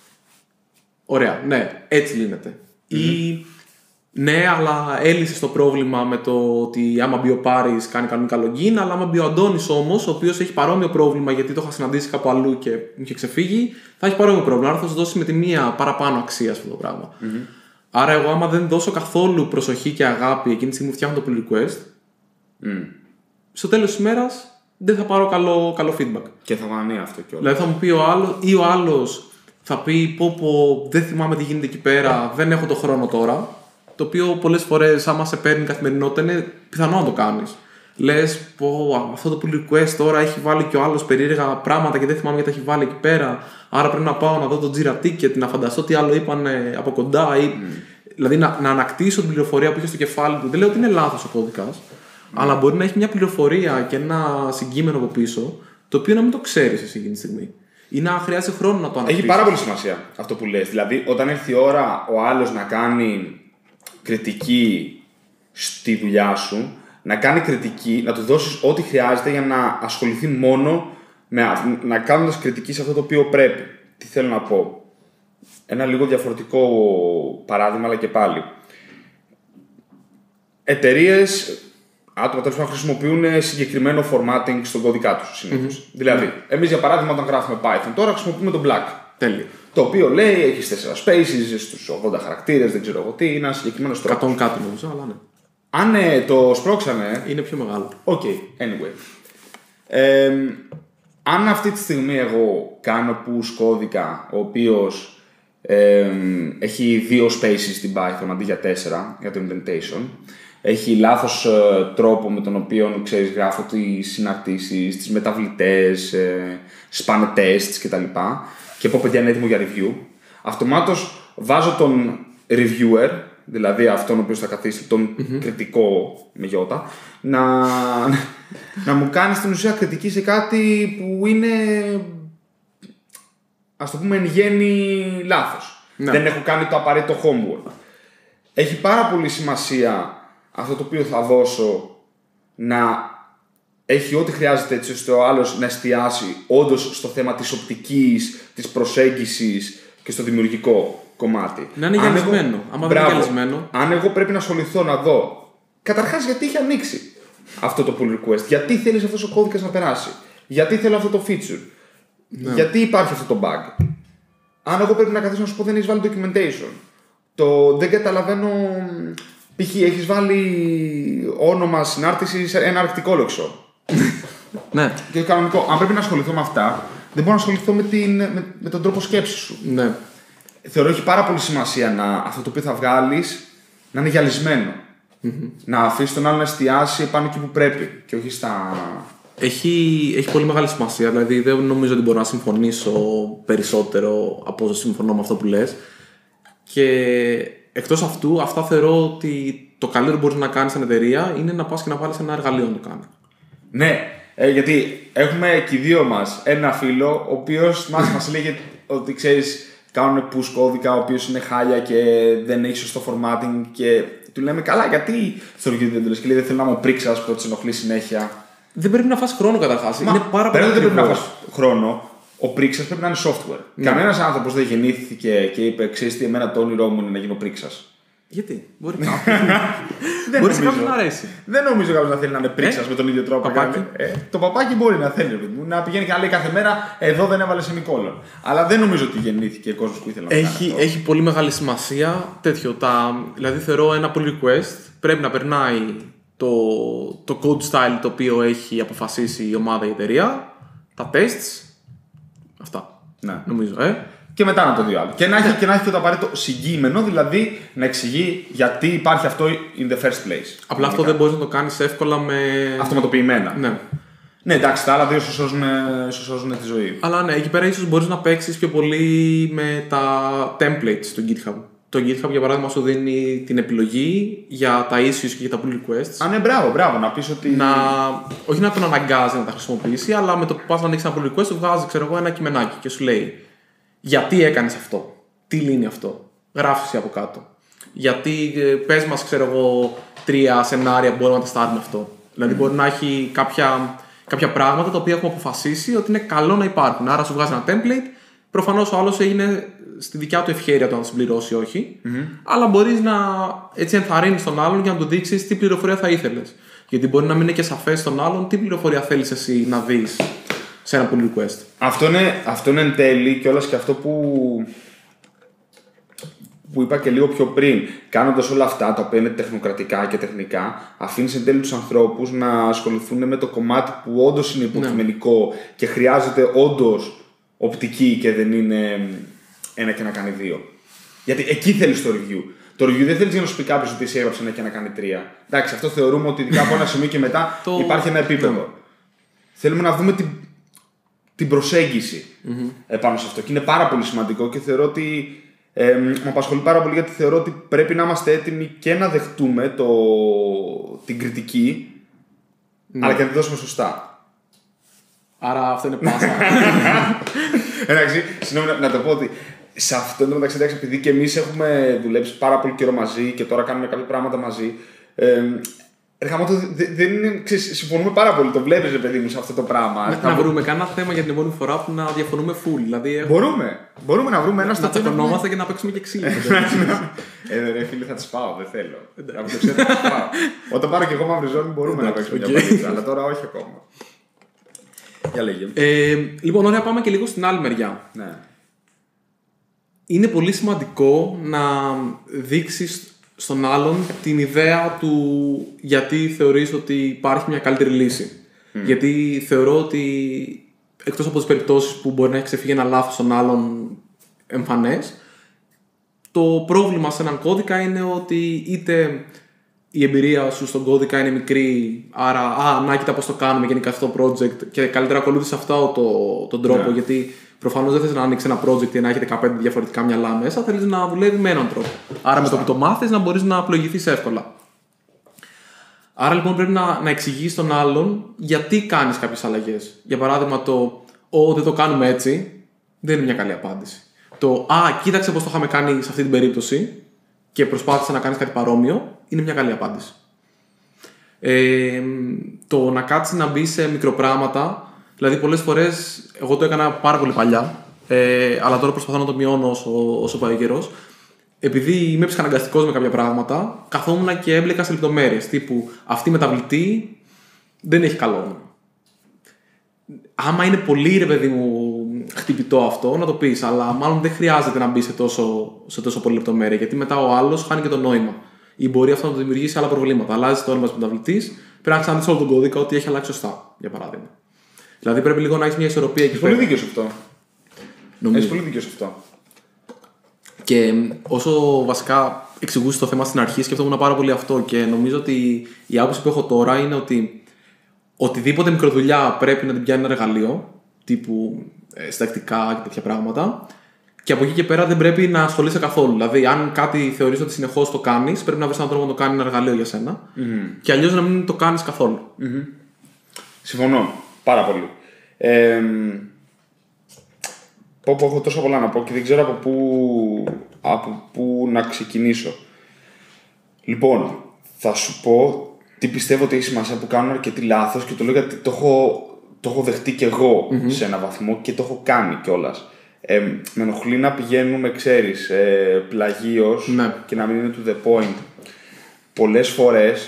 Ωραία, ναι, έτσι λύνεται. Mm-hmm. Ή ναι, αλλά έλυσε το πρόβλημα με το ότι άμα μπει ο Πάρης κάνει κανονικά login, αλλά άμα μπει ο Αντώνης όμως, ο οποίος έχει παρόμοιο πρόβλημα γιατί το είχα συναντήσει κάπου αλλού και μου είχε ξεφύγει, θα έχει παρόμοιο πρόβλημα. Άρα θα σου δώσει με τη μία παραπάνω αξία αυτό το πράγμα. Mm-hmm. Άρα, εγώ άμα δεν δώσω καθόλου προσοχή και αγάπη εκείνη τη στιγμή που φτιάχνω το pull request, mm. στο τέλος της ημέρας δεν θα πάρω καλό, καλό feedback. Και θα βανεί αυτό κιόλας. Δηλαδή θα μου πει ο άλλος, ή ο άλλος θα πει πω, πω δεν θυμάμαι τι γίνεται εκεί πέρα, δεν έχω το χρόνο τώρα. Το οποίο πολλές φορές, άμα σε παίρνει καθημερινότητα, είναι πιθανό να το κάνεις. Λες, πω, αυτό το pull request τώρα έχει βάλει και ο άλλος περίεργα πράγματα και δεν θυμάμαι γιατί τα έχει βάλει εκεί πέρα. Άρα πρέπει να πάω να δω το Jira ticket, να φανταστώ τι άλλο είπαν από κοντά. Ή... Mm. Δηλαδή να, να ανακτήσω την πληροφορία που είχε στο κεφάλι του. Δεν λέω ότι είναι λάθος ο κώδικας, mm. αλλά μπορεί να έχει μια πληροφορία και ένα συγκείμενο από πίσω, το οποίο να μην το ξέρεις εσύ εκείνη τη στιγμή. Ή να χρειάζεται χρόνο να το ανακτήσεις. Έχει πάρα πολύ σημασία αυτό που λες. Δηλαδή, όταν έρθει η ώρα ο άλλος να κάνει κριτική στη δουλειά σου, να κάνει κριτική, να του δώσεις ό,τι χρειάζεται για να ασχοληθεί μόνο με, να κάνοντας κριτική σε αυτό το οποίο πρέπει. Τι θέλω να πω. Ένα λίγο διαφορετικό παράδειγμα, αλλά και πάλι. Εταιρείες, άτομα τέλος πάντων χρησιμοποιούν συγκεκριμένο formatting στον κώδικά τους συνήθως. Mm-hmm. Δηλαδή, mm-hmm. εμείς για παράδειγμα, όταν γράφουμε Python, τώρα χρησιμοποιούμε τον Black. Τέλειο. Το οποίο λέει έχεις τέσσερα spaces στους ογδόντα χαρακτήρες, δεν ξέρω εγώ τι, είναι ένα συγκεκριμένο τρόπο. εκατό κάτι νομίζω, αλλά ναι. Αν ναι, το σπρώξανε. Είναι πιο μεγάλο. Οκ, okay, anyway. Ε, αν αυτή τη στιγμή εγώ κάνω push κώδικα, ο οποίος ε, έχει δύο spaces στην Python αντί για τέσσερα για το indentation, έχει λάθος ε, τρόπο με τον οποίο, ξέρεις, γράφω τις συναρτήσεις, τις μεταβλητές, ε, σπάνε tests κτλ. Και πω παιδιά είναι έτοιμο για review, αυτομάτως βάζω τον reviewer δηλαδή αυτόν ο οποίος θα καθίσει, τον mm-hmm. κριτικό με γιώτα, να, να μου κάνει στην ουσία κριτική σε κάτι που είναι, ας το πούμε, εν γέννη λάθος. Ναι. Δεν έχω κάνει το απαραίτητο homework. Έχει πάρα πολύ σημασία αυτό το οποίο θα δώσω να έχει ό,τι χρειάζεται έτσι ώστε ο άλλος να εστιάσει όντως στο θέμα της οπτικής, της προσέγγισης και στο δημιουργικό κομμάτι. Να είναι γυαλισμένο. Άμα δεν είναι γυαλισμένο. Αν εγώ πρέπει να ασχοληθώ να δω καταρχάς γιατί έχει ανοίξει αυτό το pull request, γιατί θέλεις αυτός ο κώδικας να περάσει, γιατί θέλω αυτό το feature, ναι. γιατί υπάρχει αυτό το bug. Αν εγώ πρέπει να καθίσω να σου πω δεν έχεις βάλει documentation, το δεν καταλαβαίνω, π.χ. έχεις βάλει όνομα συνάρτηση σε ένα αρκτικόλοξο. Ναι. Και κανονικό. Αν πρέπει να ασχοληθώ με αυτά, δεν μπορώ να ασχοληθώ με, την, με, με τον τρόπο σκέψης σου. Ναι. Θεωρώ έχει πάρα πολύ σημασία να, αυτό το οποίο θα βγάλεις να είναι γυαλισμένο. Mm-hmm. Να αφήσει τον άλλο να εστιάσει πάνω εκεί που πρέπει και όχι στα. Έχει, έχει πολύ μεγάλη σημασία. Δηλαδή, δεν νομίζω ότι μπορώ να συμφωνήσω περισσότερο από όσο συμφωνώ με αυτό που λες. Και εκτός αυτού, αυτά θεωρώ ότι το καλύτερο που μπορείς να κάνεις σαν εταιρεία είναι να πας και να βάλεις ένα εργαλείο να το κάνει. Ναι, ε, γιατί έχουμε και οι δύο μας ένα φίλο, ο οποίος μας, μας λέγε ότι ξέρεις, κάνουν push κώδικα, ο οποίος είναι χάλια και δεν έχει σωστό formatting. Και του λέμε καλά, γιατί στο ρογείο δεν το λες? Και λέει δεν θέλω να μου πρίξει, ας πω, ότι ενοχλεί συνέχεια. Δεν πρέπει να φας χρόνο καταρχάς. Είναι πάρα πολύ. Δεν πρέπει να φας χρόνο. Ο πρίξας πρέπει να είναι software. Ναι. Κανένας άνθρωπος δεν γεννήθηκε και είπε: ξέρεις τι, εμένα το όνειρό μου είναι να γίνω πρίξας. Γιατί, μπορεί να μπορεί κάποιον να αρέσει. Δεν νομίζω κάποιος να θέλει να είναι πρίξας ε? με τον ίδιο τρόπο. Παπάκι. Ε, το παπάκι μπορεί να θέλει να πηγαίνει και να λέει κάθε μέρα: εδώ δεν έβαλε σεμικόλον. Αλλά δεν νομίζω ότι γεννήθηκε κόσμος που ήθελε να έχει, κάνει αυτό. Έχει πολύ μεγάλη σημασία τέτοιο. Τα, δηλαδή θεωρώ ένα pull request πρέπει να περνάει το, το code style το οποίο έχει αποφασίσει η ομάδα, η εταιρεία, τα tests. Αυτά. Ναι. Νομίζω. Ε? Και μετά να το δει άλλο. Και να έχει και, να έχει και το απαραίτητο συγκείμενο, δηλαδή να εξηγεί γιατί υπάρχει αυτό in the first place. Απλά αυτό δεν μπορείς να το κάνεις εύκολα με. Αυτοματοποιημένα. Ναι. Ναι, εντάξει, τα άλλα δύο σου σώζουν, σου σώζουν τη ζωή. Αλλά ναι, εκεί πέρα ίσως μπορείς να παίξεις πιο πολύ με τα templates στο GitHub. Το GitHub για παράδειγμα σου δίνει την επιλογή για τα issues και για τα pull requests. Α, ναι, μπράβο, μπράβο, να πεις ότι. Να, όχι να τον αναγκάζει να τα χρησιμοποιήσει, αλλά με το που πας να ανοίξει ένα pull request, σου βγάζει ξέρω εγώ, ένα κειμενάκι και σου λέει γιατί έκανες αυτό, τι λύνει αυτό. Γράφεις εσύ από κάτω. Γιατί πες μας, ξέρω εγώ, τρία σενάρια που μπορούμε να τεστάρουμε αυτό. Δηλαδή, mm. μπορεί να έχει κάποια, κάποια πράγματα τα οποία έχουμε αποφασίσει ότι είναι καλό να υπάρχουν. Άρα, σου βγάζει ένα template. Προφανώς ο άλλος έγινε στη δικιά του ευχέρεια το να συμπληρώσει, όχι. Mm-hmm. Αλλά μπορείς να έτσι ενθαρρύνεις τον άλλον για να του δείξεις τι πληροφορία θα ήθελες. Γιατί μπορεί να μην είναι και σαφές στον άλλον τι πληροφορία θέλεις εσύ να δεις σε ένα pull request. Αυτό είναι, αυτό είναι εν τέλει και όλας και αυτό που, που είπα και λίγο πιο πριν. Κάνοντας όλα αυτά τα οποία είναι τεχνοκρατικά και τεχνικά, αφήνεις εν τέλει τους ανθρώπους να ασχοληθούν με το κομμάτι που όντως είναι υποκειμενικό ναι. και χρειάζεται όντως οπτική και δεν είναι ένα και να κάνει δύο. Γιατί εκεί θέλεις το review. Το review δεν θέλεις για να σου πει κάποιος ότι εσύ έγραψε ένα και να κάνει τρία. Εντάξει, αυτό θεωρούμε ότι ειδικά από ένα σημείο και μετά υπάρχει ένα επίπεδο. Θέλουμε να δούμε την, την προσέγγιση mm-hmm. επάνω σε αυτό. Και είναι πάρα πολύ σημαντικό και θεωρώ ότι ε, με απασχολεί πάρα πολύ γιατί θεωρώ ότι πρέπει να είμαστε έτοιμοι και να δεχτούμε το, την κριτική, mm. αλλά και να τη δώσουμε σωστά. Άρα αυτό είναι πάσα. Εντάξει, συγγνώμη να το πω ότι σε αυτό το μεταξύ, επειδή και εμείς έχουμε δουλέψει πάρα πολύ καιρό μαζί και τώρα κάνουμε κάποια πράγματα μαζί. Ε, Ερχαμότο, δεν είναι, ξέρεις, συμφωνούμε πάρα πολύ. Το βλέπεις, ρε παιδί μου, σε αυτό το πράγμα. Να, να βρούμε κανένα θέμα για την επόμενη φορά που να διαφωνούμε full. Δηλαδή, έχουμε... Μπορούμε. Μπορούμε να βρούμε ένα στο Να τσακωνόμαστε και να παίξουμε και ξύλο. Ε, ρε φίλε, θα τις πάω. Δεν θέλω. Να το ξέρω, θα τις πάω. Όταν πάρω και εγώ μαύρη ζώνη, μπορούμε να παίξουμε μια παλίτσα. Αλλά τώρα όχι ακόμα. Για λέγε. Ε, λοιπόν, ωραία, πάμε και λίγο στην άλλη μεριά. Ναι. Είναι πολύ σημαντικό να δείξεις στον άλλον την ιδέα του γιατί θεωρείς ότι υπάρχει μια καλύτερη λύση. Mm. Γιατί θεωρώ ότι εκτός από τις περιπτώσεις που μπορεί να έχει ξεφύγει ένα λάθος στον άλλον εμφανές, το πρόβλημα σε έναν κώδικα είναι ότι είτε η εμπειρία σου στον κώδικα είναι μικρή, άρα α, να κοίτα πώς το κάνουμε γενικά αυτό το project και καλύτερα ακολούθησε αυτό το, τον τρόπο, yeah. γιατί Προφανώς δεν θες να ανοίξει ένα project και να έχει δεκαπέντε διαφορετικά μυαλά μέσα, θέλεις να δουλεύει με έναν τρόπο. Άρα με το που το μάθεις να μπορείς να πλοηγηθείς εύκολα. Άρα λοιπόν πρέπει να, να εξηγείς τον άλλον γιατί κάνεις κάποιες αλλαγές. Για παράδειγμα, το «Ω, δεν το κάνουμε έτσι» δεν είναι μια καλή απάντηση. Το «Α, κοίταξε πώς το είχαμε κάνει σε αυτή την περίπτωση και προσπάθησε να κάνεις κάτι παρόμοιο» είναι μια καλή απάντηση. Ε, το να κάτσεις να μπει σε μικροπράγματα, δηλαδή πολλές φορές εγώ το έκανα πάρα πολύ παλιά, ε, αλλά τώρα προσπαθώ να το μειώνω όσο, όσο πάει ο καιρός. Επειδή είμαι ψυχαναγκαστικός με κάποια πράγματα, καθόμουν και έμπλεκα σε λεπτομέρειες. Τύπου αυτή η μεταβλητή δεν έχει καλό όνομα. Άμα είναι πολύ ρε παιδί μου χτυπητό αυτό, να το πεις, αλλά μάλλον δεν χρειάζεται να μπει σε τόσο, σε τόσο πολύ λεπτομέρεια, γιατί μετά ο άλλος χάνει και το νόημα. Ή μπορεί αυτό να του δημιουργήσει άλλα προβλήματα. Αλλάζει το όνομα της μεταβλητής, πρέπει να ξαναδείς όλο τον κώδικα ότι έχει αλλάξει σωστά, για παράδειγμα. Δηλαδή πρέπει λίγο να έχεις μια ισορροπία εκεί πέρα. Πολύ δίκιο σε αυτό. Έχει πολύ δίκιο σε αυτό. Και όσο βασικά εξηγούσε το θέμα στην αρχή, σκεφτόμουν πάρα πολύ αυτό και νομίζω ότι η άποψη που έχω τώρα είναι ότι οτιδήποτε μικροδουλειά πρέπει να την πιάνει ένα εργαλείο, τύπου ε, συντακτικά και τέτοια πράγματα, και από εκεί και πέρα δεν πρέπει να ασχολείσαι καθόλου. Δηλαδή, αν κάτι θεωρείς ότι συνεχώς το κάνεις, πρέπει να βρεις έναν τρόπο να το κάνει ένα εργαλείο για σένα, mm-hmm. και αλλιώς να μην το κάνεις καθόλου. Mm-hmm. Συμφωνώ πάρα πολύ. Ε, πω, πω, έχω τόσο πολλά να πω και δεν ξέρω από πού, από πού να ξεκινήσω. Λοιπόν, θα σου πω τι πιστεύω ότι έχει σημασία που κάνουν αρκετοί λάθος και το λέω γιατί το έχω, το έχω δεχτεί κι εγώ mm-hmm. σε έναν βαθμό και το έχω κάνει κιόλας. Ε, με ενοχλεί να πηγαίνουμε, ξέρεις, ε, πλαγίως ναι. και να μην είναι to the point. Πολλές φορές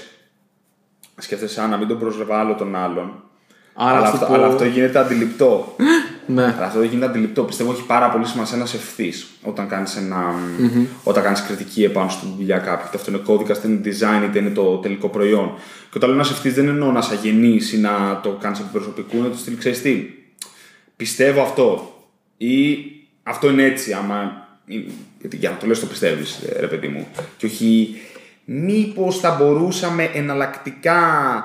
σκέφτεσαι να μην τον προσβάλλω τον άλλον. Άρα αλλά, αυτό, αυτό, πω... αλλά αυτό γίνεται αντιληπτό. ναι. Αλλά αυτό δεν γίνεται αντιληπτό. Πιστεύω έχει πάρα πολύ σημασία να είσαι ευθύς όταν κάνεις, ένα, mm-hmm. όταν κάνεις κριτική επάνω στη δουλειά κάποιου. Είτε αυτό είναι κώδικα, είτε είναι design, είτε είναι το τελικό προϊόν. Και όταν λέω να είσαι ευθύς δεν εννοώ να είσαι αγενής ή να το κάνεις από προσωπικού, είναι το στυλ, ξέρεις τι. Πιστεύω αυτό. Ή αυτό είναι έτσι, άμα. Γιατί για να το λες το πιστεύεις, ρε παιδί μου. Και όχι, μήπως θα μπορούσαμε εναλλακτικά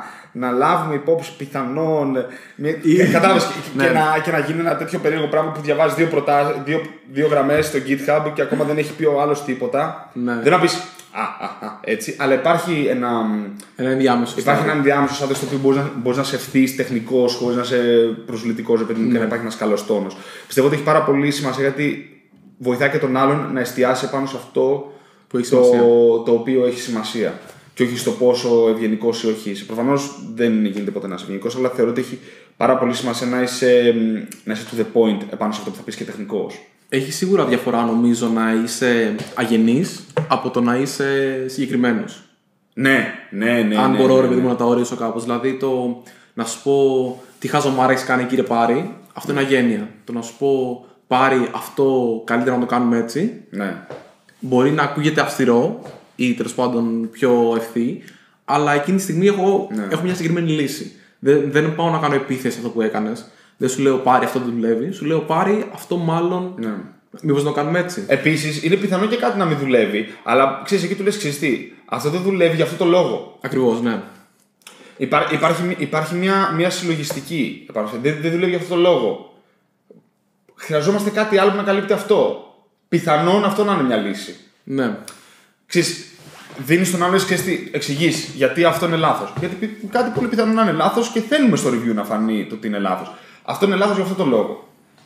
να λάβουμε υπόψη πιθανόν. Κατάλαβες, ναι. και, να, και να γίνει ένα τέτοιο περίεργο πράγμα που διαβάζει δύο, προτά, δύο, δύο γραμμές στο GitHub και ακόμα δεν έχει πει ο άλλος τίποτα. Ναι. Δεν να πεις α, α, α, έτσι, αλλά υπάρχει ένα. Ένα ενδιάμεσο. Υπάρχει ένα ενδιάμεσο στάδιο στο οποίο μπορείς να, μπορείς να είσαι ευθύς, τεχνικός, χωρίς να είσαι προσβλητικός, επειδή mm. και να υπάρχει ένας καλός τόνος. Πιστεύω ότι έχει πάρα πολύ σημασία γιατί βοηθάει και τον άλλον να εστιάσει πάνω σε αυτό που έχει το, το οποίο έχει σημασία. Και όχι στο πόσο ευγενικός ή όχι είσαι. Προφανώς δεν γίνεται ποτέ να είσαι ευγενικός, αλλά θεωρώ ότι έχει πάρα πολύ σημασία να είσαι, να είσαι to the point επάνω σε αυτό που θα πεις και τεχνικός. Έχει σίγουρα διαφορά νομίζω να είσαι αγενής από το να είσαι συγκεκριμένος. Ναι, ναι, ναι. Αν ναι, μπορώ ναι, ρε ναι. παιδί μου να τα ορίσω κάπως. Δηλαδή το να σου πω τι χαζομάρα έχεις κάνει κύριε Πάρη, αυτό είναι αγένεια. Το να σου πω Πάρη αυτό καλύτερα να το κάνουμε έτσι. Ναι. Μπορεί να ακούγεται αυστηρό ή τέλος πάντων πιο ευθύ, αλλά εκείνη τη στιγμή έχω, ναι. έχω μια συγκεκριμένη λύση. Δεν, δεν πάω να κάνω επίθεση αυτό που έκανες. Δεν σου λέω Πάρη αυτό δεν δουλεύει. Σου λέω Πάρη αυτό μάλλον. Ναι. Μήπως να το κάνουμε έτσι. Επίσης, είναι πιθανό και κάτι να μην δουλεύει, αλλά ξέρεις, εκεί του λες ξέρεις τι, αυτό δεν δουλεύει για αυτό το λόγο. Ακριβώς, ναι. Υπά, υπάρχει υπάρχει μια, μια συλλογιστική. Δεν, δεν δουλεύει για αυτό το λόγο. Χρειαζόμαστε κάτι άλλο που να καλύπτει αυτό. Πιθανόν αυτό να είναι μια λύση. Ναι. Ξέρεις, δίνεις τον άλλο εξηγείς γιατί αυτό είναι λάθος. Γιατί κάτι πολύ πιθανό να είναι λάθος και θέλουμε στο review να φανεί το ότι είναι λάθος. Αυτό είναι λάθος για αυτό το λόγο.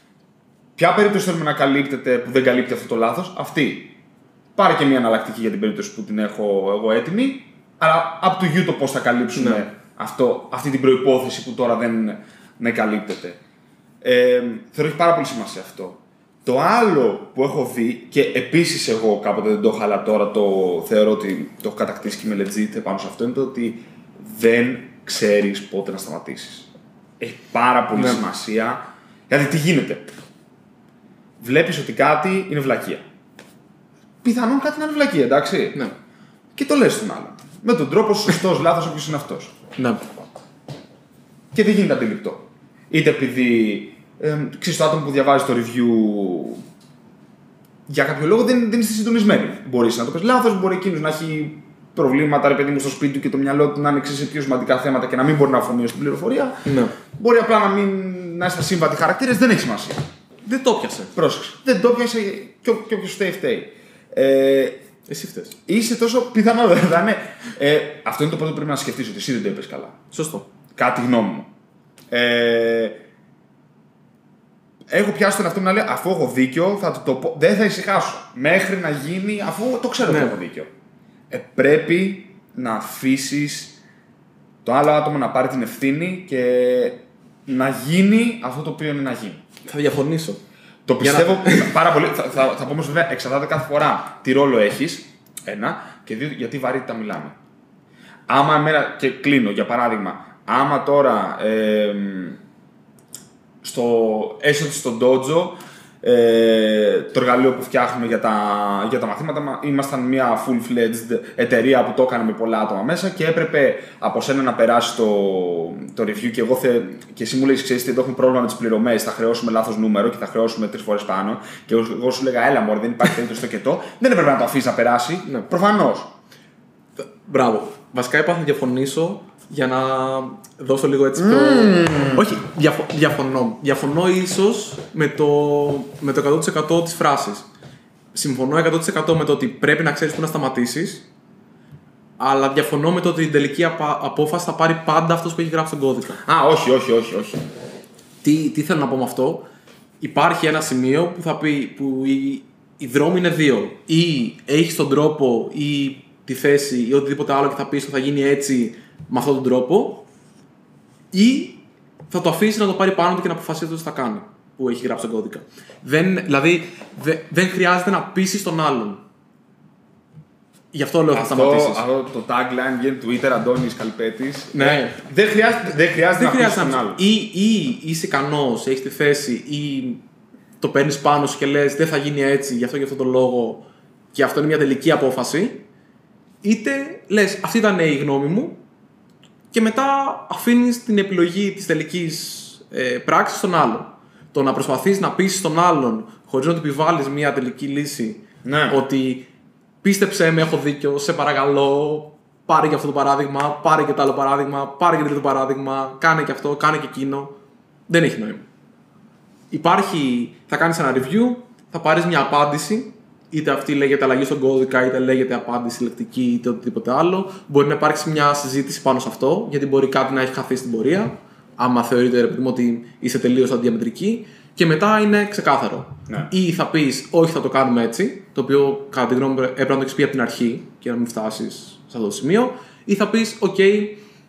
Ποια περίπτωση θέλουμε να καλύπτεται που δεν καλύπτει αυτό το λάθος, αυτή. Πάρε και μια εναλλακτική για την περίπτωση που την έχω εγώ έτοιμη, αλλά up to you το πώς θα καλύψουμε ναι. αυτό, αυτή την προϋπόθεση που τώρα δεν με καλύπτεται. Ε, θεωρώ έχει πάρα πολύ σημασία αυτό. Το άλλο που έχω δει και επίσης εγώ κάποτε δεν το είχα, αλλά τώρα το θεωρώ ότι το έχω κατακτήσει και με legit πάνω σε αυτό, είναι το ότι δεν ξέρεις πότε να σταματήσεις. Έχει πάρα πολύ ναι. σημασία, γιατί τι γίνεται. Βλέπεις ότι κάτι είναι βλακεία. Πιθανόν κάτι να είναι βλακεία, εντάξει. Ναι. Και το λες στον άλλον. Με τον τρόπο σωστός, λάθος, όποιος είναι αυτός. Ναι. Και δεν γίνεται αντιληπτό. Είτε επειδή ε, ξέρεις, το άτομο που διαβάζει το review για κάποιο λόγο δεν, δεν είστε συντονισμένοι. Μπορείς να το πεις λάθος, μπορεί εκείνος να έχει προβλήματα, ρε παιδί μου, στο σπίτι του και το μυαλό του να είναι σε πιο σημαντικά θέματα και να μην μπορεί να αφομοιώσει την πληροφορία. Ναι. Μπορεί απλά να μην να είστε σύμβατοι χαρακτήρες, δεν έχει σημασία. Δεν το πιάσε. Πρόσεξε. Δεν το πιάσε και όποιος φταίει, φταίει. Ε, Εσύ φταίς. Είσαι τόσο πιθανό, δεν θα είναι. Ε, αυτό είναι το πρώτο που πρέπει να σκεφτείς, ότι εσύ δεν το είπες καλά. Σωστό. Κάτι γνώμη μου. Ε, έχω πιάσει τον εαυτό μου να λέω, αφού έχω δίκιο, θα το, το πω. Δεν θα ησυχάσω. Μέχρι να γίνει, αφού το ξέρω ότι ναι. έχω δίκιο. Ε, πρέπει να αφήσεις το άλλο άτομο να πάρει την ευθύνη και να γίνει αυτό το οποίο είναι να γίνει. Θα διαφωνήσω. Το πιστεύω να... πάρα πολύ. Θα, θα, θα πω όμως βέβαια, εξαρτάται κάθε φορά τι ρόλο έχεις. Ένα. Και δύο, γιατί βαρύτητα μιλάμε. Άμα εμένα. Και κλείνω, για παράδειγμα. Άμα τώρα. Ε, στο, έστω στον Dojo, ε, το εργαλείο που φτιάχνουμε για τα, για τα μαθήματα, ήμασταν μια full-fledged εταιρεία που το έκανε με πολλά άτομα μέσα και έπρεπε από σένα να περάσει το, το review και, εγώ θε, και εσύ μου λέει: ξέρεις τι, εδώ έχουμε πρόβλημα με τις πληρωμές, θα χρεώσουμε λάθος νούμερο και θα χρεώσουμε τρεις φορές πάνω. Και εγώ σου λέγα: έλα, μωρέ, δεν υπάρχει περίπτωση το και το. Δεν έπρεπε να το αφήσει να περάσει. Ναι. Προφανώς. Μπράβο. Βασικά είπα θα διαφωνήσω για να δώσω λίγο έτσι πιο. Mm. Όχι, διαφο... διαφωνώ. Διαφωνώ ίσως με το... με το εκατό τοις εκατό της φράσης. Συμφωνώ εκατό τοις εκατό με το ότι πρέπει να ξέρεις πού να σταματήσεις, αλλά διαφωνώ με το ότι την τελική απα... απόφαση θα πάρει πάντα αυτός που έχει γράψει τον κώδικα. Α, όχι, όχι, όχι. όχι. Τι, τι θέλω να πω με αυτό. Υπάρχει ένα σημείο που θα πει που οι, οι δρόμοι είναι δύο. Ή έχεις τον τρόπο ή τη θέση ή οτιδήποτε άλλο και θα πεις ότι θα γίνει έτσι με αυτόν τον τρόπο, ή θα το αφήσει να το πάρει πάνω του και να αποφασίσει τι θα κάνει που έχει γράψει τον κώδικα. Δεν, δηλαδή δε, δεν χρειάζεται να πείσεις τον άλλον. Γι' αυτό λέω θα σταματήσεις. Αυτό το tagline βγαίνει Twitter, Αντώνης Καλπέτης. Ναι. Δεν χρειάζεται, δεν χρειάζεται δεν να πείσεις τον άλλον. Ή, ή είσαι ικανός, έχεις τη θέση, ή το παίρνεις πάνω σου και λες δεν θα γίνει έτσι, γι' αυτό και αυτό το λόγο, και αυτό είναι μια τελική απόφαση. Είτε λες αυτή ήταν η γνώμη μου, και μετά αφήνεις την επιλογή της τελικής ε, πράξης στον άλλον. Το να προσπαθείς να πείσεις τον άλλον χωρίς να του επιβάλλεις μια τελική λύση, ναι. ότι πίστεψέ με, έχω δίκιο, σε παρακαλώ, πάρε και αυτό το παράδειγμα, πάρε και το άλλο παράδειγμα, πάρε και το τρίτο παράδειγμα, κάνε και αυτό, κάνε και εκείνο. Δεν έχει νόημα. Υπάρχει, θα κάνεις ένα review, θα πάρεις μια απάντηση. Είτε αυτή λέγεται αλλαγή στον κώδικα, είτε λέγεται απάντηση λεκτική, είτε οτιδήποτε άλλο. Μπορεί να υπάρξει μια συζήτηση πάνω σε αυτό, γιατί μπορεί κάτι να έχει χαθεί στην πορεία. Άμα θεωρείτε ρε παιδί μου ότι είσαι τελείως αντιδιαμετρική. Και μετά είναι ξεκάθαρο. Ναι. Ή θα πεις, όχι, θα το κάνουμε έτσι, το οποίο κατά τη γνώμη μου έπρεπε να το έχεις πει από την αρχή και να μην φτάσεις σε αυτό το σημείο. Ή θα πεις, οκ, okay,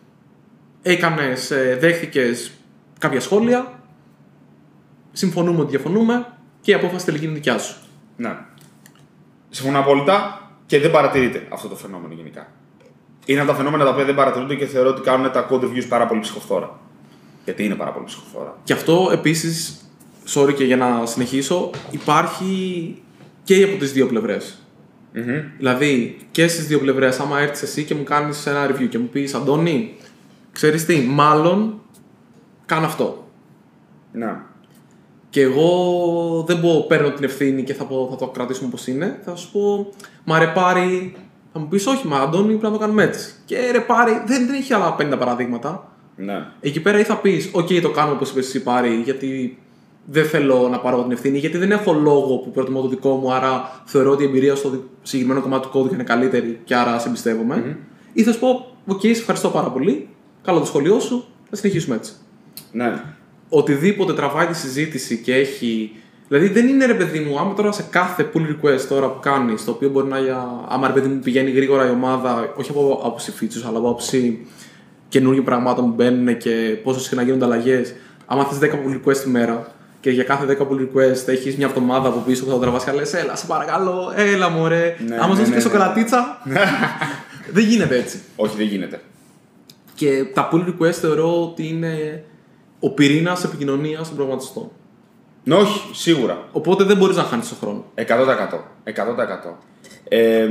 έκανες, δέχθηκες κάποια σχόλια, συμφωνούμε ότι διαφωνούμε και η απόφαση τελική είναι δικιά σου. Ναι. Συμφωνώ απόλυτα και δεν παρατηρείται αυτό το φαινόμενο γενικά. Είναι από τα φαινόμενα τα οποία δεν παρατηρούνται και θεωρώ ότι κάνουν τα code reviews πάρα πολύ ψυχοφθόρα. Γιατί είναι πάρα πολύ ψυχοφθόρα. Και αυτό επίσης, sorry και για να συνεχίσω, υπάρχει και από τις δύο πλευρές. Mm-hmm. Δηλαδή και στις δύο πλευρές, άμα έρθεις εσύ και μου κάνεις ένα review και μου πεις Αντώνη, ξέρεις τι, μάλλον κάνω αυτό. Ναι. Και εγώ δεν πω, παίρνω την ευθύνη και θα, πω, θα το κρατήσουμε όπως είναι. Θα σου πω, μα ρε πάρει, θα μου πεις όχι, μα Αντώνη πρέπει να το κάνουμε έτσι. Και ρε πάρει, δεν, δεν έχει άλλα πενήντα παραδείγματα. Ναι. Εκεί πέρα ή θα πεις, οκ, okay, το κάνουμε όπως είπες εσύ πάρει, γιατί δεν θέλω να πάρω την ευθύνη, γιατί δεν έχω λόγο που προτιμώ το δικό μου, άρα θεωρώ ότι η εμπειρία στο συγκεκριμένο κομμάτι του κώδικα είναι καλύτερη και άρα σε εμπιστεύομαι. Mm-hmm. Ή θα σου πω, οκ, okay, σε ευχαριστώ πάρα πολύ, καλό το σχολείο σου, θα συνεχίσουμε έτσι. Ναι. Οτιδήποτε τραβάει τη συζήτηση και έχει. Δηλαδή δεν είναι ρε παιδί μου, άμα τώρα σε κάθε pull request τώρα που κάνεις, το οποίο μπορεί να. Άμα ρε παιδί μου πηγαίνει γρήγορα η ομάδα, όχι από άποψη features, αλλά από άποψη καινούργιων πραγμάτων που μπαίνουν και πόσο συχνά γίνονται αλλαγές. Άμα θες δέκα pull request τη μέρα και για κάθε δέκα pull request έχεις μια εβδομάδα από πίσω που θα το τραβάς και λες, έλα σε παρακαλώ, έλα μωρέ. Ναι, άμα ναι, δώσεις ναι, και σοκολατίτσα. Δεν γίνεται έτσι. Όχι, δεν γίνεται. Και τα pull request θεωρώ ότι είναι ο πυρήνας επικοινωνίας των προγραμματιστών. Ναι, όχι, σίγουρα. Οπότε δεν μπορείς να χάνεις τον χρόνο. εκατό τοις εκατό. εκατό τοις εκατό. Ε,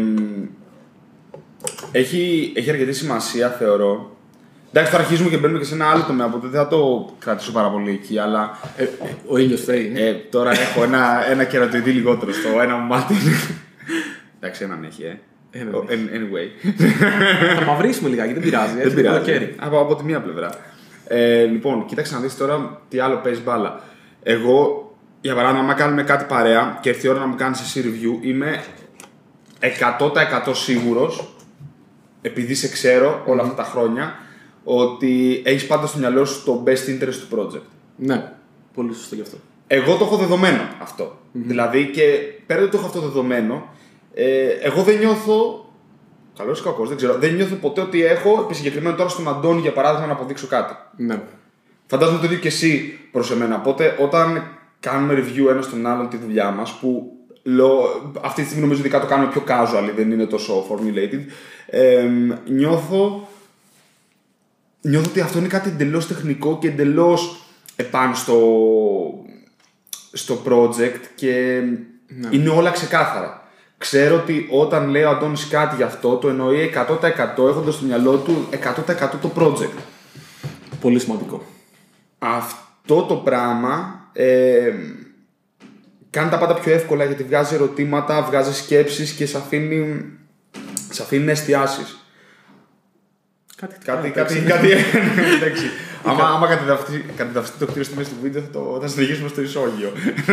έχει, έχει αρκετή σημασία, θεωρώ. Εντάξει, τώρα αρχίζουμε και μπαίνουμε και σε ένα άλλο τομέα, οπότε δεν θα το κρατήσω πάρα πολύ εκεί, αλλά. Ε, ε, ο ήλιος φταίει. Ε, τώρα έχω ένα, ένα κερατοειδή λιγότερο στο ένα μου μάτι. Εντάξει, έναν έχει, ε. Anyway. Θα μαυρίσουμε λιγάκι, δεν πειράζει. Δεν πειράζει. Από, από τη μία πλευρά. Ε, λοιπόν, κοίταξε να δεις τώρα τι άλλο παίζει μπάλα. Εγώ Για παράδειγμα, αν κάνουμε κάτι παρέα και έρθει η ώρα να μου κάνεις εσύ review, είμαι εκατό τοις εκατό σίγουρος, επειδή σε ξέρω όλα αυτά τα χρόνια, ότι έχεις πάντα στο μυαλό σου το best interest του project. Ναι, πολύ σωστό γι' αυτό. Εγώ το έχω δεδομένο αυτό. Mm-hmm. Δηλαδή, και πέρα ότι το έχω αυτό δεδομένο, ε, εγώ δεν νιώθω. Καλός ή κακός, δεν ξέρω. Δεν νιώθω ποτέ ότι έχω, επί συγκεκριμένο τώρα στον Αντώνη για παράδειγμα, να αποδείξω κάτι. Ναι. Φαντάζομαι το ίδιο και εσύ προς εμένα. Οπότε, όταν κάνουμε review ένα στον άλλον τη δουλειά μας, που λέω, αυτή τη στιγμή νομίζω ότι το κάνουμε πιο casual, δεν είναι τόσο formulated, ε, νιώθω, νιώθω ότι αυτό είναι κάτι εντελώς τεχνικό και εντελώς επάνω στο, στο project και ναι. Είναι όλα ξεκάθαρα. Ξέρω ότι όταν λέει ο Αντώνης κάτι γι' αυτό, το εννοεί εκατό τοις εκατό έχοντας στο μυαλό του εκατό τοις εκατό το project. Πολύ σημαντικό. Αυτό το πράγμα ε, κάνει τα πάντα πιο εύκολα γιατί βγάζει ερωτήματα, βγάζει σκέψεις και σε αφήνει, σε αφήνει να εστιάσεις. Κάτι, κάτι, κάτι, κάτι, εντάξει. Άμα, άμα κατεδαφιστεί το κτίριο στη μέση του βίντεο θα, το, θα συνεχίσουμε στο ισόγειο.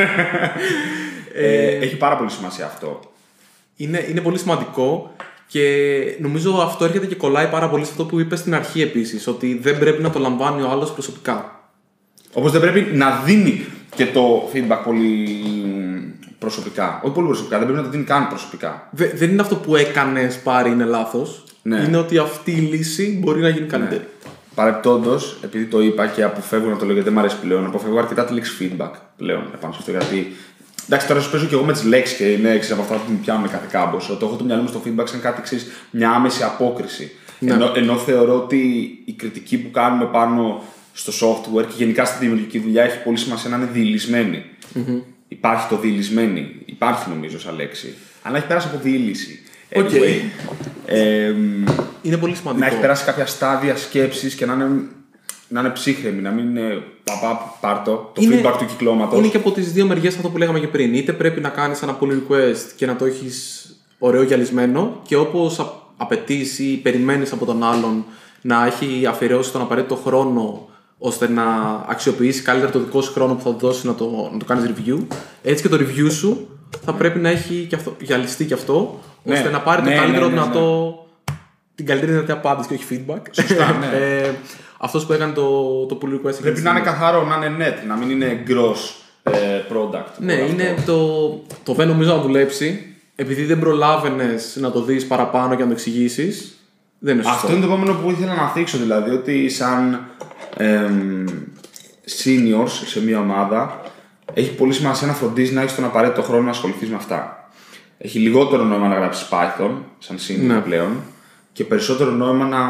ε, έχει πάρα πολύ σημασία αυτό. Είναι, είναι πολύ σημαντικό και νομίζω αυτό έρχεται και κολλάει πάρα πολύ σε αυτό που είπες στην αρχή επίσης, ότι δεν πρέπει να το λαμβάνει ο άλλος προσωπικά. Όπως δεν πρέπει να δίνει και το feedback πολύ προσωπικά. Όχι πολύ προσωπικά, δεν πρέπει να το δίνει καν προσωπικά. Δε, δεν είναι αυτό που έκανες πάρει είναι λάθος. Ναι. Είναι ότι αυτή η λύση μπορεί να γίνει καλύτερη. Ναι. Παρεπτόντως, επειδή το είπα και αποφεύγω να το λέω γιατί δεν μου αρέσει πλέον, αποφεύγω αρκετά τη λέξη feedback πλέον επάνω σε αυτό. Γιατί εντάξει, τώρα σου παίζω και εγώ με τις λέξεις και είναι έξι από αυτά που μου πιάνουν κάθε κάμποσο. Το έχω το μυαλό μου στο feedback σαν κάτι ξέρεις, μια άμεση απόκριση. Ναι. Ενώ, ενώ θεωρώ ότι η κριτική που κάνουμε πάνω στο software και γενικά στη δημιουργική δουλειά έχει πολύ σημασία να είναι διηλυσμένη. Mm-hmm. Υπάρχει το διηλυσμένη, υπάρχει νομίζω σαν λέξη. Αλλά έχει περάσει από διήλυση. Okay. Anyway, ε, είναι πολύ σημαντικό. Να έχει περάσει κάποια στάδια σκέψης και να είναι, να είναι ψύχρεμη, να μην είναι παπά, πάρτο, το είναι, feedback του κυκλώματος. Είναι και από τις δύο μεριές αυτό που λέγαμε και πριν. Είτε πρέπει να κάνεις ένα pull request και να το έχεις ωραίο γυαλισμένο και όπως απαιτείς ή περιμένεις από τον άλλον να έχει αφιερώσει τον απαραίτητο χρόνο ώστε να αξιοποιήσει καλύτερα το δικό σου χρόνο που θα του δώσει να το, να το κάνεις review, έτσι και το review σου θα πρέπει να έχει και αυτό, γυαλιστεί και αυτό, ναι, ώστε να πάρει ναι, το καλύτερο ναι, ναι, ναι, δυνατό, ναι. την καλύτερη δυνατή απάντηση και όχι feedback. Σωστά, ναι. ε, αυτός που έκανε το, το pull request. Πρέπει να είναι καθαρό, να είναι net, να μην είναι gross ε, product. Ναι, είναι το, το δεν νομίζω να δουλέψει, επειδή δεν προλάβαινες να το δεις παραπάνω και να το εξηγήσεις. Δεν είναι σωστό. Αυτό είναι το επόμενο που ήθελα να θίξω, δηλαδή ότι σαν ε, seniors σε μια ομάδα έχει πολύ σημασία να φροντίζει να έχει τον απαραίτητο χρόνο να ασχοληθεί με αυτά. Έχει λιγότερο νόημα να γράψει Python, σαν senior ναι. πλέον, και περισσότερο νόημα να,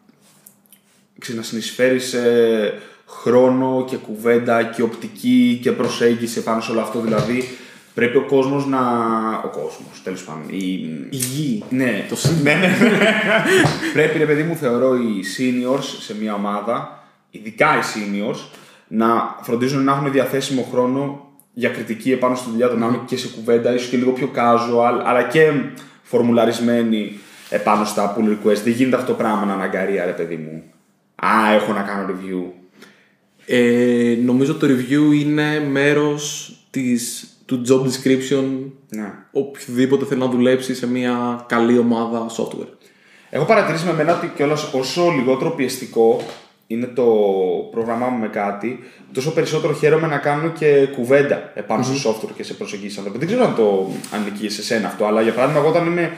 να συνεισφέρεις ε, χρόνο και κουβέντα και οπτική και προσέγγιση πάνω σε όλο αυτό. Δηλαδή πρέπει ο κόσμος να. Ο κόσμος, τέλος πάντων. Η, η γη. Ναι, το ναι, ναι. Πρέπει, ρε παιδί μου, θεωρώ οι seniors σε μια ομάδα, ειδικά οι seniors, να φροντίζουν να έχουν διαθέσιμο χρόνο για κριτική επάνω στη δουλειά των άλλων και σε κουβέντα, ίσως και λίγο πιο casual, αλλά και φορμουλαρισμένη επάνω στα pull request. Δεν γίνεται αυτό το πράγμα να αναγκαρία, ρε παιδί μου. Α, έχω να κάνω review. Ε, νομίζω το review είναι μέρος της, του job description ναι. οποιοδήποτε θέλει να δουλέψει σε μια καλή ομάδα software. Έχω παρατηρήσει με εμένα ότι κιόλας όσο λιγότερο πιεστικό είναι το πρόγραμμά μου με κάτι, τόσο περισσότερο χαίρομαι να κάνω και κουβέντα επάνω mm-hmm. στο software και σε προσεγγίσεις ανθρώπων. Δεν ξέρω αν το ανήκει σε σένα αυτό, αλλά για παράδειγμα, εγώ όταν είμαι,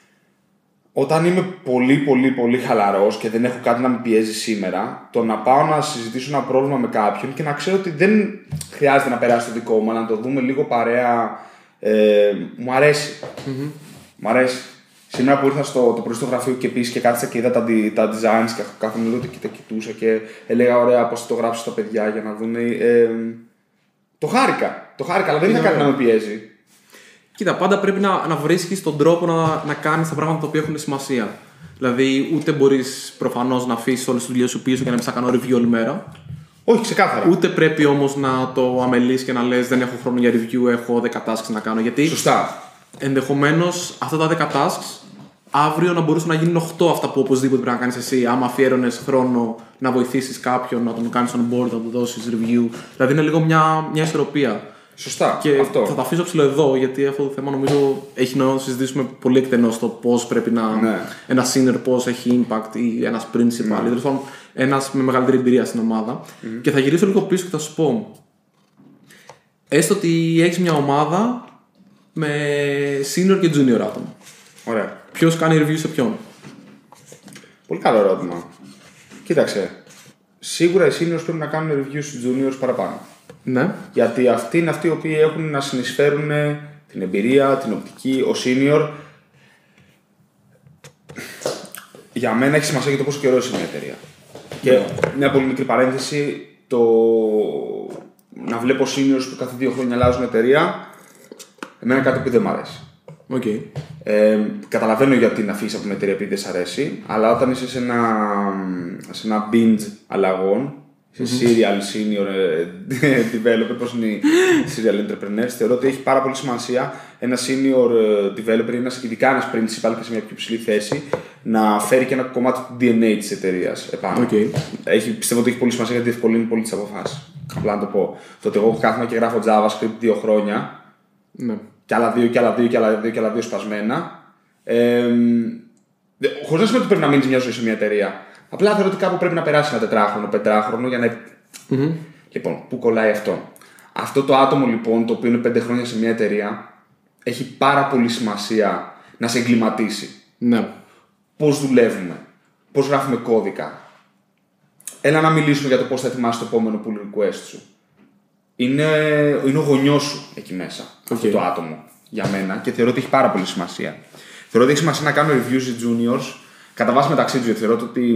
όταν είμαι πολύ πολύ πολύ χαλαρός και δεν έχω κάτι να με πιέζει σήμερα, το να πάω να συζητήσω ένα πρόβλημα με κάποιον και να ξέρω ότι δεν χρειάζεται να περάσει το δικό μου, αλλά να το δούμε λίγο παρέα, ε, μου αρέσει. Mm-hmm. Μου αρέσει. Σήμερα που ήρθα στο, το πρωί στο γραφείο και επίσης και κάθισα και είδα τα, τα designs και κάθομαι λίγο και τα κοιτούσα και έλεγα ωραία πώς θα το γράψω στα παιδιά για να δουν. Ε, το χάρηκα. Το χάρηκα, αλλά δεν είχα κάτι να με πιέζει. Κοίτα, πάντα πρέπει να, να βρίσκεις τον τρόπο να, να κάνεις τα πράγματα τα οποία έχουν σημασία. Δηλαδή, ούτε μπορείς προφανώς να αφήσεις όλες τις δουλειές σου πίσω και να μην θα κάνω review όλη μέρα. Όχι, ξεκάθαρα. Ούτε πρέπει όμως να το αμελείς και να λες δεν έχω χρόνο για review, έχω δέκα tasks να κάνω. Γιατί σωστά. Ενδεχομένως αυτά τα δέκα tasks αύριο να μπορούσαν να γίνουν οκτώ αυτά που οπωσδήποτε πρέπει να κάνεις εσύ. Άμα αφιέρωνες χρόνο να βοηθήσεις κάποιον, να τον κάνεις on board, να του δώσεις review. Δηλαδή είναι λίγο μια, μια ισορροπία. Σωστά. Και αυτό. θα τα αφήσω ψηλό εδώ, γιατί αυτό το θέμα νομίζω έχει νόημα να το συζητήσουμε πολύ εκτενώς στο πώς πρέπει να. Ναι. Ένα senior πώς έχει impact ή ένας principal, Ναι. ή τέλος πάντων ένας με μεγαλύτερη εμπειρία στην ομάδα. Mm. Και θα γυρίσω λίγο πίσω και θα σου πω. Έστω ότι έχεις μια ομάδα με senior και junior άτομα. Ωραία. Ποιος κάνει review σε ποιον? Πολύ καλό ερώτημα. Κοίταξε. Σίγουρα οι seniors πρέπει να κάνουν review στους juniors παραπάνω. Ναι. Γιατί αυτοί είναι αυτοί οι οποίοι έχουν να συνεισφέρουν την εμπειρία, την οπτική. Ο senior για μένα έχει σημασία για το πόσο καιρό είσαι μια εταιρεία. Και μια πολύ μικρή παρένθεση, το να βλέπω seniors που κάθε δύο χρόνια αλλάζουν εταιρεία, εμένα κάτι που δεν μ' αρέσει. Okay. Ε, καταλαβαίνω γιατί να φύγεις από την εταιρεία επειδή δεν σ' αρέσει, αλλά όταν είσαι σε ένα, σε ένα binge αλλαγών, σε mm-hmm. serial senior developer, πώς είναι οι serial entrepreneurs, θεωρώ ότι έχει πάρα πολύ σημασία ένα senior developer, ένας, ειδικά ένας principal και σε μια πιο ψηλή θέση, να φέρει και ένα κομμάτι του ντι εν έι της εταιρείας επάνω. Okay. Έχει, πιστεύω ότι έχει πολύ σημασία γιατί διευκολύνει πολύ τις αποφάσεις. Απλά να το πω. Το ότι εγώ κάθομαι και γράφω JavaScript δύο χρόνια. Ναι. Και άλλα δύο, και άλλα δύο, και άλλα δύο, και άλλα δύο σπασμένα. Ε, χωρίς να σημαίνει ότι πρέπει να μείνει μια ζωή σε μια εταιρεία. Απλά θεωρώ ότι κάπου πρέπει να περάσει ένα τετράχρονο, πεντάχρονο για να. Mm-hmm. Λοιπόν, πού κολλάει αυτό. Αυτό το άτομο λοιπόν, το οποίο είναι πέντε χρόνια σε μια εταιρεία, έχει πάρα πολύ σημασία να σε εγκληματίσει. Ναι. Πώς δουλεύουμε, πώς γράφουμε κώδικα. Έλα να μιλήσουμε για το πώς θα ετοιμάσει το επόμενο pull request σου. Είναι, είναι ο γονιός σου εκεί μέσα, okay. αυτό το άτομο για μένα και θεωρώ ότι έχει πάρα πολύ σημασία. Θεωρώ ότι έχει σημασία να κάνω reviews οι juniors κατά βάση μεταξύ τους. Θεωρώ ότι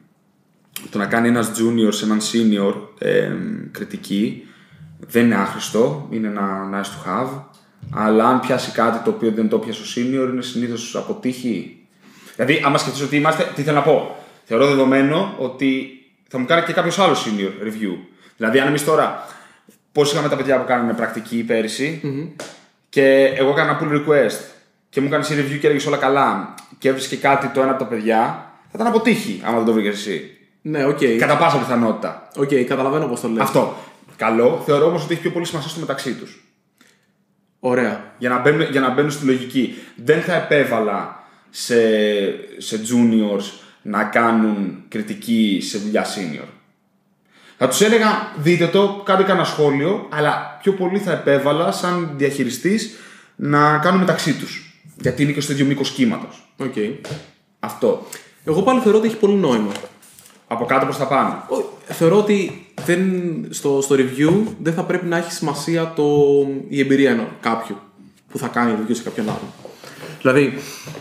το να κάνει ένας junior σε έναν senior ε, κριτική δεν είναι άχρηστο, είναι ένα nice to have. Αλλά αν πιάσει κάτι το οποίο δεν το πιάσει ο senior, είναι συνήθως αποτύχει. Δηλαδή, άμα σκεφτείς ότι είμαστε, τι θέλω να πω. Θεωρώ δεδομένο ότι θα μου κάνει και κάποιος άλλος senior review. Δηλαδή, αν εμείς τώρα. Πώς είχαμε τα παιδιά που κάνανε πρακτική πέρυσι mm-hmm. και εγώ έκανα ένα pull request και μου έκανε review και έλεγε όλα καλά και έβρισκε κάτι το ένα από τα παιδιά, θα ήταν αποτύχει άμα δεν το βρήκες εσύ. Ναι, οκ. Okay. Κατά πάσα πιθανότητα. Οκ, okay, καταλαβαίνω πώς το λες. Αυτό. Καλό. Θεωρώ όμως ότι έχει πιο πολύ σημασία στο μεταξύ τους. Ωραία. Για να μπαίνουν, για να μπαίνουν στη λογική. Δεν θα επέβαλα σε, σε juniors να κάνουν κριτική σε δουλειά senior. Θα τους έλεγα, δείτε το, κάντε κανένα σχόλιο, αλλά πιο πολύ θα επέβαλα σαν διαχειριστής να κάνουν μεταξύ τους. Γιατί είναι και στο ίδιο μήκος κύματος. Okay. Αυτό. Εγώ πάλι θεωρώ ότι έχει πολύ νόημα. Από κάτω προς τα πάνω. Θεωρώ ότι δεν, στο, στο review δεν θα πρέπει να έχει σημασία το, η εμπειρία ενό κάποιου που θα κάνει review σε κάποιον άλλον. Δηλαδή,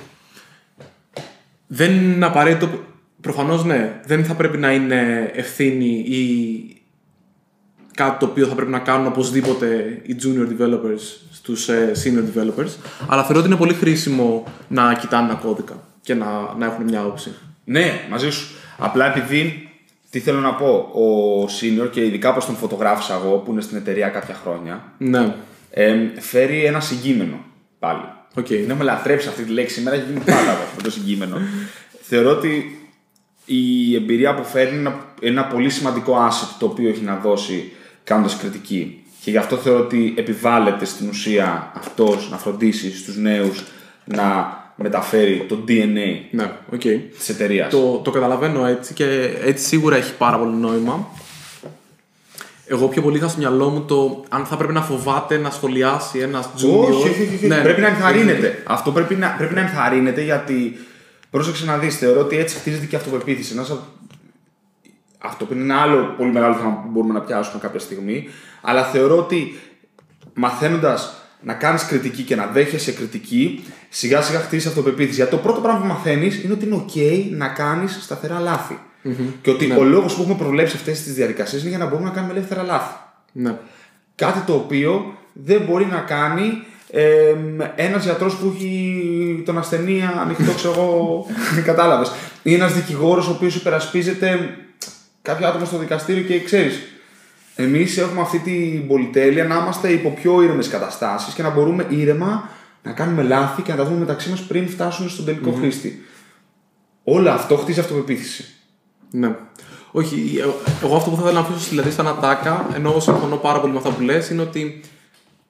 δεν είναι απαραίτητο. Προφανώς ναι, δεν θα πρέπει να είναι ευθύνη ή κάτι το οποίο θα πρέπει να κάνουν οπωσδήποτε οι junior developers στους senior developers, αλλά θεωρώ ότι είναι πολύ χρήσιμο να κοιτάνε ένα κώδικα και να, να έχουν μια άποψη. Ναι, μαζί σου. Απλά επειδή, τι θέλω να πω, ο senior και ειδικά όπως τον φωτογράφησα εγώ που είναι στην εταιρεία κάποια χρόνια, ναι. ε, φέρει ένα συγκείμενο πάλι. Okay. Δεν με λατρέψει αυτή τη λέξη, σήμερα έχει γίνει πάντα αυτό το συγκείμενο. Θεωρώ ότι η εμπειρία που φέρνει είναι ένα, ένα πολύ σημαντικό asset το οποίο έχει να δώσει κάνοντας κριτική. Και γι' αυτό θεωρώ ότι επιβάλλεται στην ουσία αυτός να φροντίσει στους νέους να μεταφέρει το ντι εν έι ναι, okay. της εταιρείας. Το, το καταλαβαίνω έτσι και έτσι σίγουρα έχει πάρα πολύ νόημα. Εγώ πιο πολύ είχα στο μυαλό μου το αν θα πρέπει να φοβάται να σχολιάσει ένας junior. Όχι, όχι, όχι. Ναι, πρέπει να ενθαρρύνεται. Αυτό πρέπει να, πρέπει να ενθαρρύνεται γιατί. Πρόσεξε να δεις, θεωρώ ότι έτσι χτίζεται και η αυτοπεποίθηση. Ένας... Αυτό είναι ένα άλλο πολύ μεγάλο θέμα που μπορούμε να πιάσουμε κάποια στιγμή. Αλλά θεωρώ ότι μαθαίνοντας να κάνεις κριτική και να δέχεσαι κριτική, σιγά σιγά χτίζεις αυτοπεποίθηση. Γιατί το πρώτο πράγμα που μαθαίνεις είναι ότι είναι OK να κάνεις σταθερά λάθη. Mm-hmm. Και ότι ναι. ο λόγος που έχουμε προβλέψει αυτές τις διαδικασίες είναι για να μπορούμε να κάνουμε ελεύθερα λάθη. Ναι. Κάτι το οποίο δεν μπορεί να κάνει. Ε, ένας γιατρός που έχει τον ασθενή ανοιχτό, ξέρω εγώ, κατάλαβες. Ή ένας δικηγόρος ο οποίος υπερασπίζεται κάποιο άτομο στο δικαστήριο και ξέρεις. Εμείς έχουμε αυτή την πολυτέλεια να είμαστε υπό πιο ήρεμες καταστάσεις και να μπορούμε ήρεμα να κάνουμε λάθη και να τα δούμε μεταξύ μας πριν φτάσουν στον τελικό mm-hmm. χρήστη. Όλο αυτό χτίζει αυτοπεποίθηση. Ναι. Όχι, εγώ αυτό που θα ήθελα να αφήσω δηλαδή σαν ατάκα, ενώ συμφωνώ πάρα πολύ με αυτά που λες, είναι ότι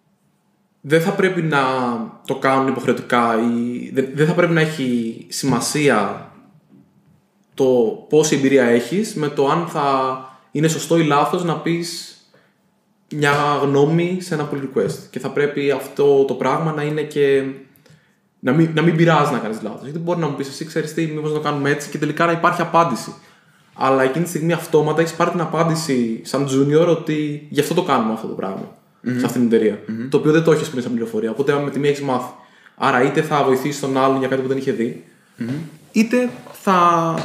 δεν θα πρέπει να το κάνουν υποχρεωτικά ή δεν, δεν θα πρέπει να έχει σημασία το πόση εμπειρία έχεις με το αν θα είναι σωστό ή λάθος να πεις μια γνώμη σε ένα pull request. Και θα πρέπει αυτό το πράγμα να είναι και να μην, να μην πειράζει να κάνεις λάθος. Γιατί μπορεί να μου πεις εσύ, ξέρεις τι, μήπως να το κάνουμε έτσι και τελικά να υπάρχει απάντηση. Αλλά εκείνη τη στιγμή αυτόματα έχεις πάρει την απάντηση σαν junior ότι γι' αυτό το κάνουμε αυτό το πράγμα mm-hmm. σε αυτήν την εταιρεία. Mm-hmm. Το οποίο δεν το έχεις πριν σαν πληροφορία. Οπότε με τη μία έχεις μάθει. Άρα είτε θα βοηθήσει τον άλλον για κάτι που δεν είχε δει, mm-hmm. είτε θα,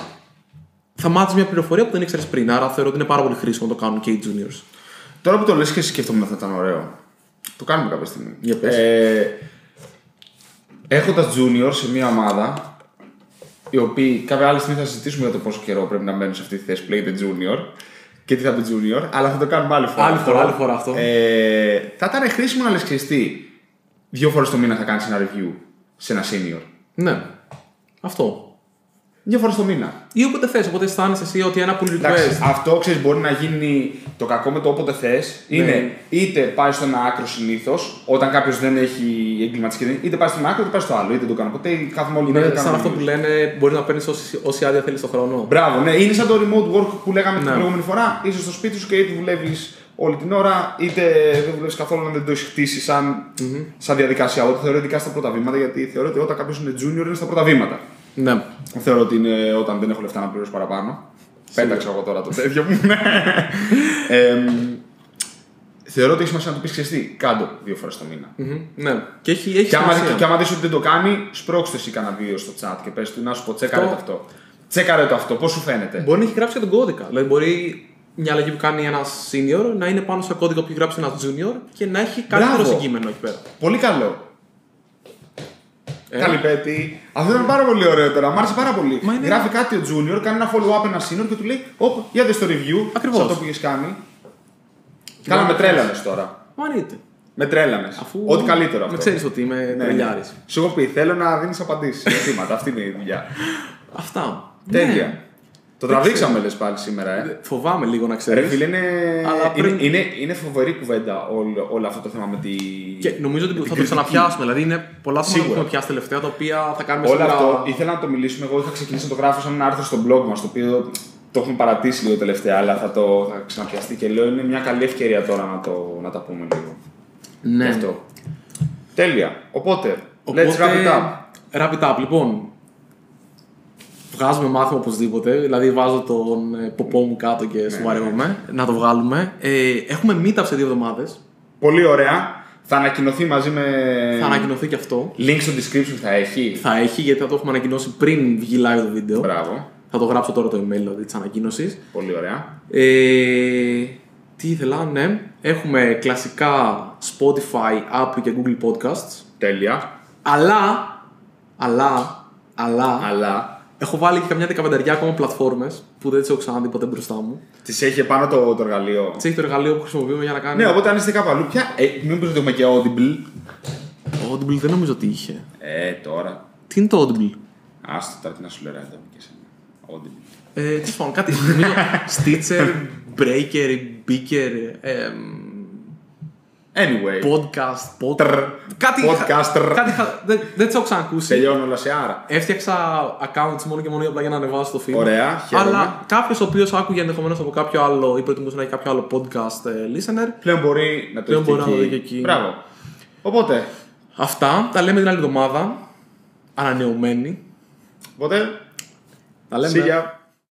θα μάθεις μια πληροφορία που δεν ήξερες πριν. Άρα θεωρώ ότι είναι πάρα πολύ χρήσιμο να το κάνουν και οι juniors. Τώρα που το λες και σκέφτομαι ότι θα ήταν ωραίο. Το κάνουμε κάποια στιγμή. Για πες. Ε, έχοντας junior σε μια ομάδα, οι οποίοι κάποια άλλη στιγμή θα συζητήσουμε για το πόσο καιρό πρέπει να μένουν σε αυτή τη θέση που λέγεται junior και τι θα πει junior, αλλά θα το κάνουμε άλλη φορά. Άλλη φορά, άλλη φορά αυτό. Ε, θα ήταν χρήσιμο να λες ξέρεις τι, δύο φορές το μήνα θα κάνεις ένα review σε ένα senior. Ναι. Αυτό. Δύο φορές το μήνα. Ή όποτε θες, οπότε αισθάνεσαι εσύ ότι ένα pull request. Εντάξει, αυτό ξέρεις μπορεί να γίνει το κακό με το όποτε θες. Είναι Ναι. είτε πάει στο ένα άκρο συνήθως, όταν κάποιος δεν έχει εγκληματική, είτε πάει στο ένα άκρο είτε πάει στο άλλο. Είτε το κάνω ποτέ, κάθομαι όλη Είναι μέρα. σαν αυτό που λένε μπορεί να παίρνεις όση, όση άδεια θέλεις το χρόνο. Μπράβο, ναι, είναι σαν το remote work που λέγαμε Ναι. την προηγούμενη φορά. Είσαι στο σπίτι σου και είτε δουλεύεις όλη την ώρα, είτε δεν δουλεύεις καθόλου να δεν το έχει χτίσει σαν, mm-hmm. σαν διαδικασία. Ό,τι θεωρώ ειδικά στα πρώτα βήματα, γιατί θεωρώ ότι όταν κάποιος είναι junior είναι στα πρώτα βήματα. Ναι. Θεωρώ ότι είναι όταν δεν έχω λεφτά να πληρώσω παραπάνω. Πέταξα εγώ τώρα το τέτοιο μου. ε, θεωρώ ότι έχει σημασία να του πει ξεστή. Κάντο δύο φορές το μήνα. Mm-hmm. Ναι. Και έχει, έχει και, άμα, σημασία. και άμα δεις ότι δεν το κάνει, σπρώξτε εσύ κανένα δύο στο chat και πες του να σου πω τσέκαρε το αυτό. Τσέκαρε το αυτό, πώς σου φαίνεται. Μπορεί να έχει γράψει και τον κώδικα. Δηλαδή, μπορεί μια αλλαγή που κάνει ένα senior να είναι πάνω σε κώδικα που έχει γράψει ένα junior και να έχει καλύτερο συγκείμενο εκεί πέρα. Πολύ καλό. Ε. Καλή Πέτη. Αυτό ήταν πάρα πολύ ωραίο τώρα. Μ' άρεσε πάρα πολύ. Είναι... Γράφει κάτι ο junior, κάνει ένα follow-up ένα senior και του λέει: Ωπ, για δες το review. Ακριβώς. Σε αυτό που έχει κάνει. Καλά, με τρέλανες τώρα. Μα εννοείται. Με τρέλανες. Αφού... Ό,τι καλύτερο αυτό. Με ξέρεις ότι είμαι ναι, τρελιάρης. Ναι. Σου έχω πει: θέλω να δίνεις απαντήσεις σε ερωτήματα. Αυτή είναι η δουλειά. Αυτά. Τέλεια. Ναι. Το τραβήξαμε λες πάλι σήμερα, ε. Φοβάμαι λίγο να ξέρεις. Ρε φίλε, είναι, Αλλά πριν... είναι, είναι, είναι φοβερή κουβέντα όλο, όλο αυτό το θέμα με τη. Και νομίζω ότι θα το ξαναπιάσουμε. Δηλαδή είναι πολλά θέματα που έχουμε πιάσει τελευταία τα οποία θα κάνουμε όλο σίγουρα... αυτό ήθελα να το μιλήσουμε. Εγώ είχα ξεκινήσει να το γράφω σαν ένα άρθρο στο blog μας, το οποίο το έχουμε παρατήσει λίγο τελευταία, αλλά θα το θα ξαναπιαστεί και λέω είναι μια καλή ευκαιρία τώρα να, το, να τα πούμε λίγο. Ναι. Αυτό. Τέλεια. Οπότε, Οπότε, let's wrap it up. Wrap it up, λοιπόν. Βγάζουμε μάθημα οπωσδήποτε. Δηλαδή, βάζω τον ε, ποπό μου κάτω και σου βαρεύομαι να το βγάλουμε. Ε, έχουμε meetup σε δύο εβδομάδες. Πολύ ωραία. Θα ανακοινωθεί μαζί με. Θα ανακοινωθεί και αυτό. Link στο description θα έχει. Θα έχει, γιατί θα το έχουμε ανακοινώσει πριν βγει live το βίντεο. Μπράβο. Θα το γράψω τώρα το email δηλαδή, της ανακοίνωσης. Πολύ ωραία. Ε, τι ήθελα, ναι. Έχουμε κλασικά Spotify, Apple και Google Podcasts. Τέλεια. Αλλά, αλλά, αλλά, Αλλά. έχω βάλει και καμιά δεκαπενταριά ακόμα πλατφόρμες που δεν τις έχω ξαναδεί ποτέ μπροστά μου. Τις έχει επάνω το, το εργαλείο. Τις έχει το εργαλείο που χρησιμοποιούμε για να κάνει. Ναι, οπότε αν είστε κάπου αλλού, πια. Ε, μήπως δεν έχουμε και Audible. Audible δεν νομίζω ότι είχε. Ε, τώρα. Τι είναι το Audible? Άστο τώρα τι να σου λέω, ρε, δεν και εσένα. Audible. Ε, τι σου κάτι. Νομίζω Stitcher, Breaker, Beaker. Ε, Anyway. podcast, podcast. Κάτι, Podcaster. κάτι, δεν, δεν τις έχω ξανακούσει. Τελειώνω όλα σε άρα. Έφτιαξα accounts μόνο και μόνο απλά για να ανεβάσω το feed. Ωραία, χαίρομαι. Αλλά κάποιο ο οποίο άκουγε ενδεχομένως από κάποιο άλλο ή προτιμούσε να έχει κάποιο άλλο podcast ε, listener. Πλέον μπορεί να το Πλέον έχει μπορεί εκεί. να το δει και εκεί. Μπράβο. Οπότε. Αυτά τα λέμε την άλλη εβδομάδα. Ανανεωμένοι. Οπότε. Τα λέμε. See ya.